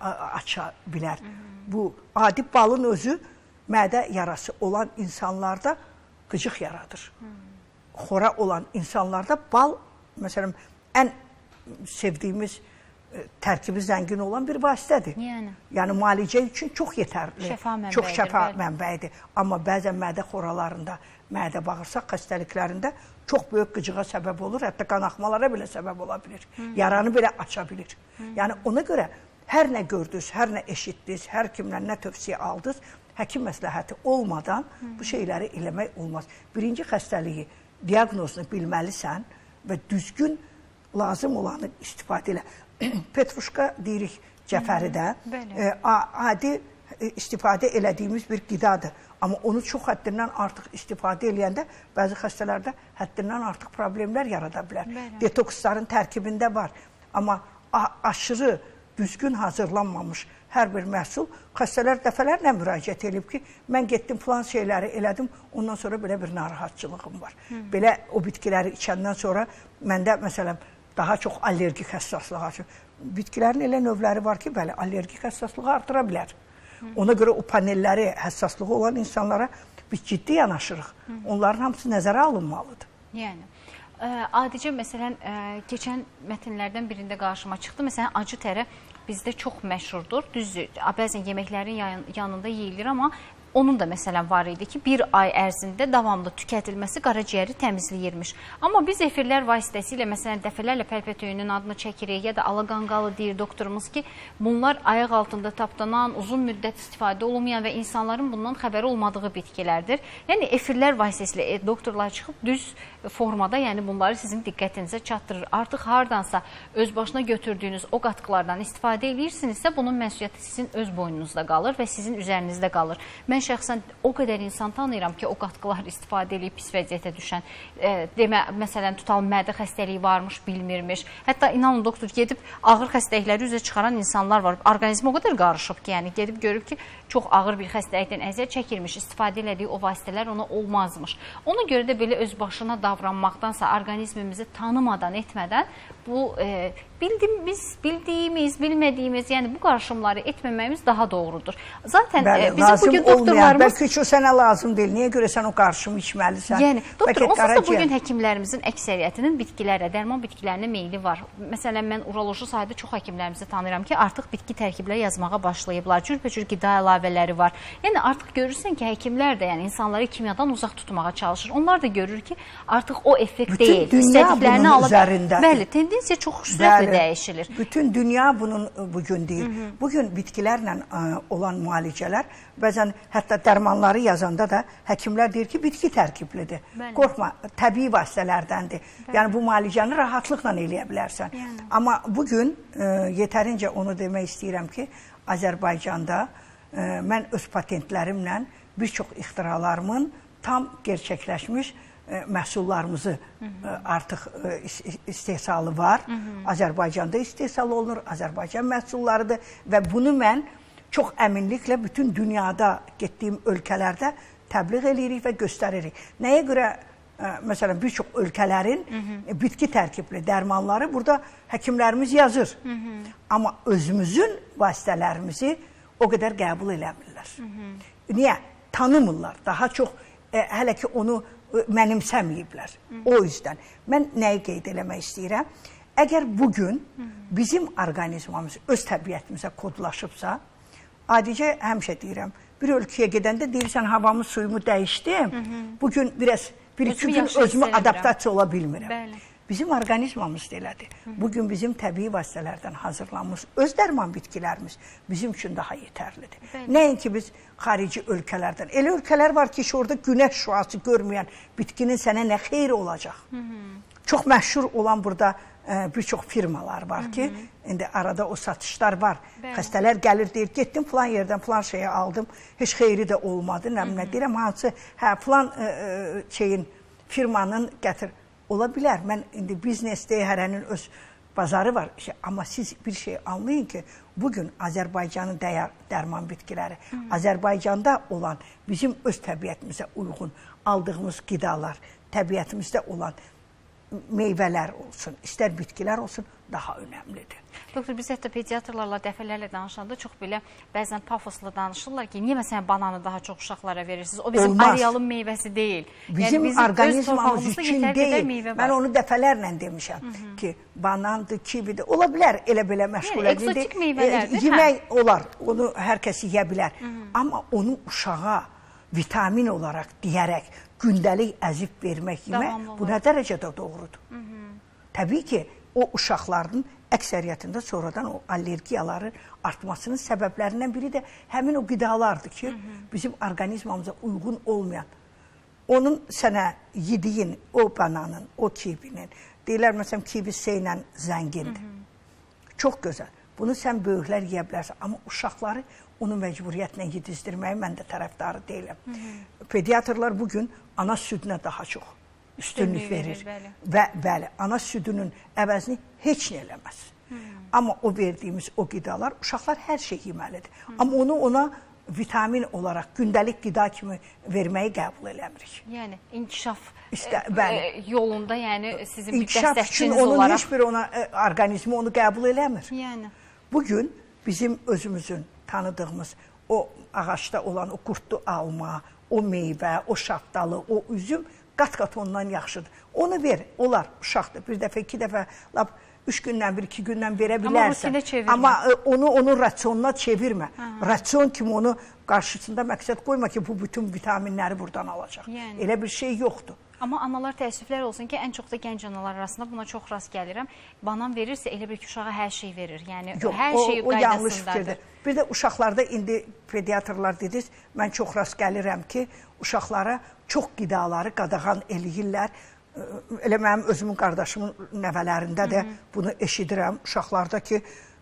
aça bilər. Hı -hı. Bu adi balın özü mədə yarası olan insanlarda qıcıq yaradır. Hı -hı. Xora olan insanlarda bal, məsələn, ən sevdiyimiz tərkibi zəngin olan bir vasitədir. Yəni, yəni müalicə üçün çox yetərli, şəfa mənbəyidir, çox şəfa bəli. mənbəyidir. Amma bəzən mədə xoralarında, mədə bağırsaq xəstəliklərində çox böyük qıcığa səbəb olur, hətta qanaxmalara belə səbəb ola bilir. Hı. Yaranı belə aça bilir. Hı. Yəni ona görə hər nə gördünüz, hər nə eşitdiniz, hər kimdən nə tövsiyə aldınız, həkim məsləhəti olmadan Hı. bu şeyləri eləmək olmaz. Birinci xəstəliyi, diaqnozunu bilməlisən və düzgün lazım olanı istifadə elə. Petruşka deyirik cəfəridə, e, adi istifadə elədiyimiz bir qidadır. Amma onu çox həddindən artıq istifadə eləyəndə bəzi xəstələrdə həddindən artıq problemlər yarada bilər. Bəli. Detoksların tərkibində var. Amma aşırı düzgün hazırlanmamış hər bir məhsul xəstələr dəfələrlə müraciət edib ki, mən getdim filan şeyləri elədim, ondan sonra belə bir narahatçılığım var. Hı. Belə o bitkiləri içəndən sonra məndə məsələn daha çox allergik həssaslığa açır. Bitkilərin elə növləri var ki, bəli, allergik həssaslığı artıra bilər. Hı. Ona görə o panelləri, həssaslığı olan insanlara biz ciddi yanaşırıq. Hı. Onların hamısı nəzərə alınmalıdır. Yəni, ə, adicə, məsələn, ə, keçən mətnlərdən birində qarşıma çıxdı. Məsələn, acı tərə bizdə çox məşhurdur. Düzdür, bəzən yeməklərin yanında yeyilir, amma onun da məsələn var idi ki, bir ay ərzində davamlı tükətilməsi qaraciyəri təmizləyirmiş. Amma biz efirlər vasitəsilə, məsələn, dəfələrlə pəlpətöyünün adını çəkirik, ya da alaganqalı deyir doktorumuz ki, bunlar ayaq altında tapdanan, uzun müddət istifadə olunmayan və insanların bundan xəbəri olmadığı bitkilərdir. Yəni, efirlər vasitəsilə doktorlar çıxıb düz formada, yəni bunları sizin diqqətinizə çatdırır. Artıq hardansa öz başına götürdüyünüz o qatqılardan istifadə edirsinizsə, bunun məsuliyyəti sizin öz boynunuzda qalır və sizin üzərinizdə qalır. Mən şəxsən o qədər insan tanıyıram ki, o qatqılar istifadə edib pis vəziyyətə düşən, e, demə, məsələn, tutalım mədə xəstəliyi varmış, bilmirmiş. Hətta inanın doktor gedib ağır xəstəlikləri üzə çıxaran insanlar var. Orqanizm o qədər qarışıb ki, yəni gedib görüb ki, çox ağır bir xəstəlikdən əziyyət çəkirmiş, istifadə elədiyi o vasitələr ona olmazmış. Ona görə də belə öz başına davranmaqdansa, orqanizmimizi tanımadan, etmədən bu e, bildim, biz bildiyimiz, bilmədiyimiz, yəni bu qarışımları etməməyimiz daha doğrudur. Zaten Bəli, e, bizim bugün doktorlarımız... Bəlkə ki, o sənə lazım deyil. Niyə görə sən o qarışımı içməlisən? Yəni, doktor, onsuz da bugün həkimlərimizin əksəriyyətinin bitkilərə, dərman bitkilərinə meyli var. Məsələn, mən uroloji sahədə çox həkimlərimizi tanıyıram ki, artıq bitki tərkibləri yazmağa başlayıblar. Cürbəcür qida əlavələri var. Yəni, artıq görürsən ki, həkimlər də yəni, insanları kimyadan uzaq tutmağa çalışır. Onlar da görür ki, artıq o effekt bütün deyil. Dünya bunun alıb... üzərindədir. Bəli, tendensiya çox sürətlə dəyişilir. Bütün dünya bunun bugün deyil. Hı -hı. Bugün bitkilərlə ə, olan müalicələr, bəzən hətta dərmanları yazanda da həkimlər deyir ki, bitki tərkiblidir. Bəli. Qorxma, təbii vasitələrdəndir. Bəli. Yəni bu müalicəni rahatlıqla eləyə bilərsən. Yəni. Amma bugün ə, yetərincə onu demək istəyirəm ki, Azərbaycanda ə, mən öz patentlərimlə bir çox ixtiralarımın tam gerçəkləşmiş ə, məhsullarımızı Hı -hı. artıq ə, istehsalı var. Hı -hı. Azərbaycanda istehsal olunur, Azərbaycan məhsullarıdır və bunu mən çox əminliklə bütün dünyada getdiyim ölkələrdə təbliğ edirik və göstəririk. Nəyə görə, ə, məsələn, bir çox ölkələrin Hı -hı. bitki tərkibli dərmanları burada həkimlərimiz yazır. Hı -hı. Amma özümüzün vasitələrimizi o qədər qəbul eləmirlər. Hı -hı. Niyə? Tanımırlar. Daha çox, ə, hələ ki onu mənimsəməyiblər. Hı -hı. O yüzdən. Mən nəyi qeyd eləmək istəyirəm? Əgər bugün bizim orqanizmamız öz təbiətimizə kodlaşıbsa, adicə həmişə deyirəm, bir ölkəyə gedəndə deyirsən, havamı, suyumu dəyişdim, bugün biraz bir-iki gün özümü adaptasiya ola bilmirəm. Bizim orqanizmamız da elədir. Bugün bizim təbii vasitələrdən hazırlanmış öz dərman bitkilərimiz bizim üçün daha yetərlidir. Nəinki biz xarici ölkələrdən. Elə ölkələr var ki, orada günəş şüası görməyən bitkinin sənə nə xeyri olacaq? Çox məşhur olan burada bir çox firmalar var ki, indi arada o satışlar var. Xəstələr gəlir, deyir, getdim filan yerdən filan şeyi aldım, heç xeyri də olmadı. Nə deyirəm, hansı, hə, filan şeyin, firmanın gətir. Ola bilər, mən indi biznesdə hərənin öz bazarı var. Amma siz bir şey anlayın ki, bugün Azərbaycanın dərman bitkiləri, Azərbaycanda olan bizim öz təbiətimizə uyğun aldığımız qidalar, təbiətimizdə olan meyvələr olsun, istər bitkilər olsun, daha önəmlidir. Doktor, biz hətta pediatrlarla dəfələrlə danışanda çox belə bəzən pafosla danışırlar ki, niyə məsələn bananı daha çox uşaqlara verirsiniz? O bizim arealın meyvəsi deyil. Bizim orqanizmamız üçün deyil. Mən onu dəfələrlə demişəm ki, banandır, kividir. Ola bilər elə belə məşğul edir. Yemək olar, onu hər kəs yeyə bilər. Amma onu uşağa vitamin olaraq deyərək, gündəlik əzib vermək, yemək, bu nə dərəcədə doğrudur? Təbii ki, o uşaqların əksəriyyətində sonradan o allergiyaların artmasının səbəblərindən biri də həmin o qidalardır ki, bizim orqanizmamıza uyğun olmayan, onun sənə yediyin, o bananın, o kivinin, deyirlər, məsələn, kivi C ilə zəngindir. Çox gözəl. Bunu sən böyüklər yeyə bilərsən, amma uşaqları onu məcburiyyətlə yedizdirməyi mən də tərəfdarı deyiləm. Pediatrlar bugün ana südünə daha çox üstünlük verir və bəli, ana südünün əvəzini heç nə eləməz. Amma o verdiyimiz o qidalar, uşaqlar hər şey yeməlidir. Amma onu ona vitamin olaraq gündəlik qida kimi verməyi qəbul eləmirik. Yəni, inkişaf yolunda, yəni sizin bir dəstəkçiniz olaraq. İnkişaf üçün onun heç bir ona orqanizmi onu qəbul eləmir. Bugün bizim özümüzün tanıdığımız o ağaçda olan o qurtlu alma, o meyvə, o şaftalı, o üzüm qat-qat ondan yaxşıdır. Onu ver, olar, uşaqdır. Bir dəfə, iki dəfə, üç gündən, bir, iki gündən verə bilərsən. Amma onu onun rasionuna çevirmə. Rasion kimi onu qarşısında məqsəd qoyma ki, bu bütün vitaminləri buradan alacaq. Elə bir şey yoxdur. Amma analar təəssüflər olsun ki, ən çox da gənc analar arasında buna çox rast gəlirəm. Banan verirsə, elə bir ki, uşağa hər şey verir. Yəni, hər şey o yanlış fikirdir. Bir də uşaqlarda indi pediatrlar dediniz, mən çox rast gəlirəm ki, uşaqlara çox qidaları qadağan eləyirlər. Elə mənim özümün qardaşımın nəvələrində də bunu eşidirəm. Uşaqlarda ki,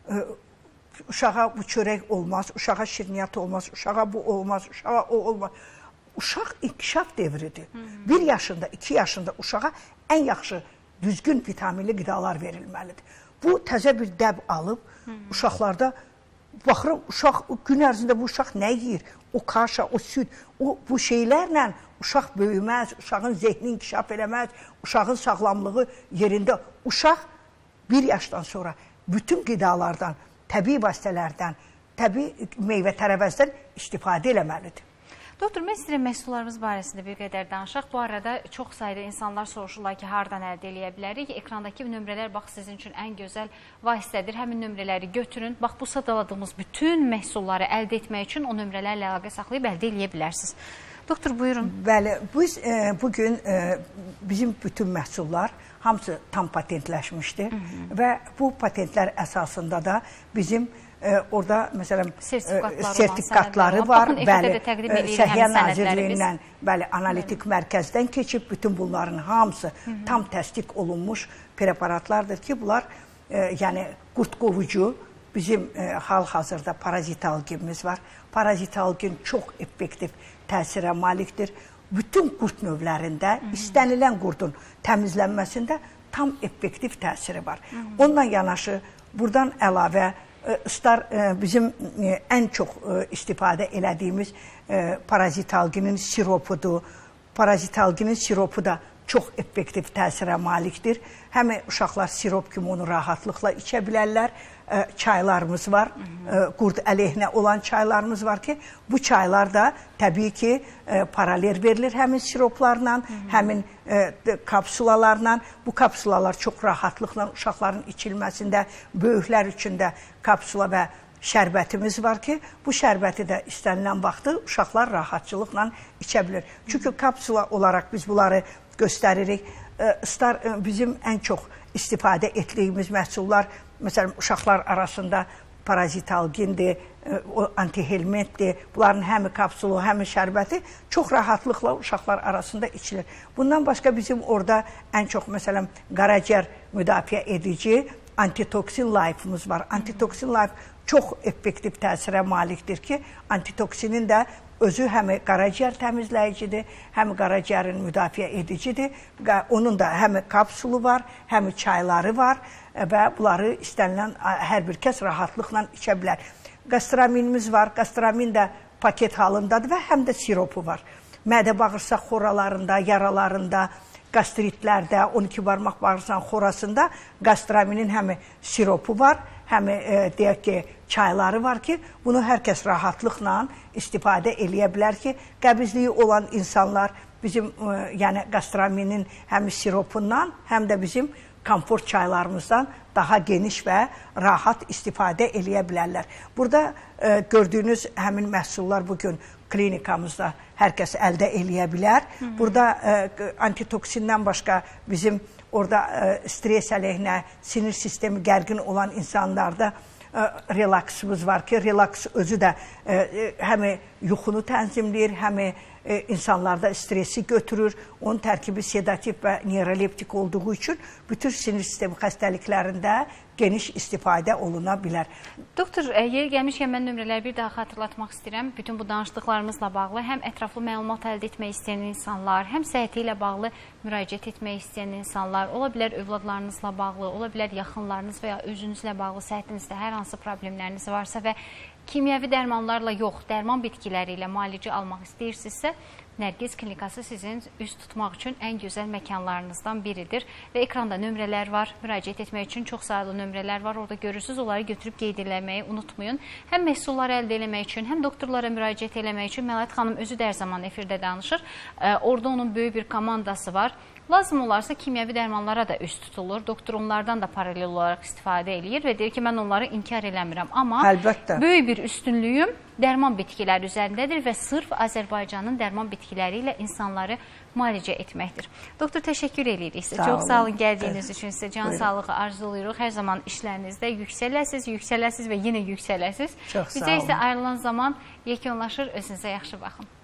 uşağa bu çörək olmaz, uşağa şirniyyat olmaz, uşağa bu olmaz, uşağa o olmaz. Uşaq inkişaf devridir. Bir yaşında, iki yaşında uşağa ən yaxşı, düzgün vitaminli qidalar verilməlidir. Bu təzə bir dəb alıb, uşaqlarda baxırım, uşaq gün ərzində bu uşaq nə yiyir? O kaşa, o süd, bu şeylərlə uşaq böyüməz, uşağın zehni inkişaf eləməz, uşağın sağlamlığı yerində. Uşaq bir yaşdan sonra bütün qidalardan, təbii vasitələrdən, təbii meyvə tərəvəzdən istifadə eləməlidir. Doktor, mən istəyirəm məhsullarımız barəsində bir qədər danışaq. Bu arada çox sayda insanlar soruşurlar ki, hardan əldə eləyə bilərik? Ekrandakı nömrələr bax sizin üçün ən gözəl vasitədir. Həmin nömrələri götürün. Bax bu sadaladığımız bütün məhsulları əldə etmək üçün o nömrələrlə əlaqə saxlayıb əldə eləyə bilərsiniz. Doktor, buyurun. Bəli, biz bugün bizim bütün məhsullar hamısı tam patentləşmişdir və bu patentlər əsasında da bizim orada məsələn sertifikatları var, bəli, Səhiyyə Nazirliyindən, bəli, analitik mərkəzdən keçib bütün bunların hamısı tam təsdiq olunmuş preparatlardır ki, bunlar yəni qurt qovucu, bizim hal-hazırda parazitalginimiz var. Parazitalgin çox effektiv təsirə malikdir. Bütün qurt növlərində istənilən qurdun təmizlənməsində tam effektiv təsiri var. Onunla yanaşı, buradan əlavə Star bizim ən çox istifadə elədiyimiz parazitalginin siropudur. Parazitalginin siropu da çox effektiv təsirə malikdir. Həm uşaqlar sirop kimi onu rahatlıqla içə bilərlər. Çaylarımız var, qurd əleyhinə olan çaylarımız var ki, bu çaylar da təbii ki paralel verilir həmin siroplarla, həmin kapsulalarla. Bu kapsulalar çox rahatlıqla uşaqların içilməsində, böyüklər üçün də kapsula və şərbətimiz var ki, bu şərbəti də istənilən vaxtı uşaqlar rahatçılıqla içə bilir. Çünki kapsula olaraq biz bunları göstəririk. Bizim ən çox istifadə etdiyimiz məhsullar, məsələn, uşaqlar arasında parazitalgindir, antihelmentdir. Bunların həmi kapsulu, həmi şərbəti çox rahatlıqla uşaqlar arasında içilir. Bundan başqa bizim orada ən çox, məsələn, qaraciyər müdafiə edici antitoksin life'ımız var. Antitoksin life çox effektiv təsirə malikdir ki, antitoksinin də özü həm qaraciyər təmizləyicidir, həm qaraciyərin müdafiə edicidir. Onun da həm kapsulu var, həm çayları var və bunları istənilən hər bir kəs rahatlıqla içə bilər. Qastraminimiz var, qastramin də paket halındadır və həm də siropu var. Mədə bağırsaq xoralarında, yaralarında, qastritlərdə, on iki barmaq bağırsaq xorasında qastraminin həm siropu var, həm deyək ki, çayları var ki, bunu hər kəs rahatlıqla istifadə eləyə bilər ki, qəbizliyi olan insanlar bizim yəni qastraminin həm siropundan, həm də bizim komfort çaylarımızdan daha geniş və rahat istifadə eləyə bilərlər. Burada gördüyünüz həmin məhsullar bugün klinikamızda hər kəs əldə eləyə bilər. Burada antitoksindən başqa bizim orada stres əleyhinə, sinir sistemi gərgin olan insanlarda relaksımız var ki, relaks özü də həm yuxunu tənzimləyir, həm insanlarda stresi götürür. Onun tərkibi sedativ və neuroleptik olduğu üçün bütün sinir sistemi xəstəliklərində geniş istifadə oluna bilər. Doktor, yeri gəlmişkən mən nömrələri bir daha xatırlatmaq istəyirəm. Bütün bu danışdıqlarımızla bağlı həm ətraflı məlumat əldə etmək istəyən insanlar, həm səhhəti ilə bağlı müraciət etmək istəyən insanlar, ola bilər övladlarınızla bağlı, ola bilər yaxınlarınız və ya özünüzlə bağlı səhhətinizdə hər hansı problemləriniz varsa və kimyəvi dərmanlarla yox, dərman bitkiləri ilə müalicə almaq istəyirsinizsə, Nərgiz klinikası sizin üz tutmaq üçün ən gözəl məkanlarınızdan biridir. Və ekranda nömrələr var, müraciət etmək üçün çox sayılı nömrələr var. Orada görürsünüz, onları götürüb qeyd eləməyi unutmayın. Həm məhsulları əldə eləmək üçün, həm doktorlara müraciət eləmək üçün Məlahət xanım özü də hər zaman efirdə danışır. Orada onun böyük bir komandası var. Lazım olarsa kimyəvi dərmanlara da üst tutulur. Doktor onlardan da paralel olaraq istifadə edir və deyir ki, mən onları inkar eləmirəm. Amma Əlbəttə. böyük bir üstünlüyüm dərman bitkiləri üzərindədir və sırf Azərbaycanın dərman bitkiləri ilə insanları müalicə etməkdir. Doktor, təşəkkür edirik sizə. Çox sağ olun gəldiyiniz üçün sizə can sağlığı arzulayırıq. Hər zaman işlərinizdə yüksələsiz, yüksələsiz və yenə yüksələsiz. Çox sağ olun. Bizə isə ayrılan zaman yekunlaşır. Özünüzə yaxşı baxın.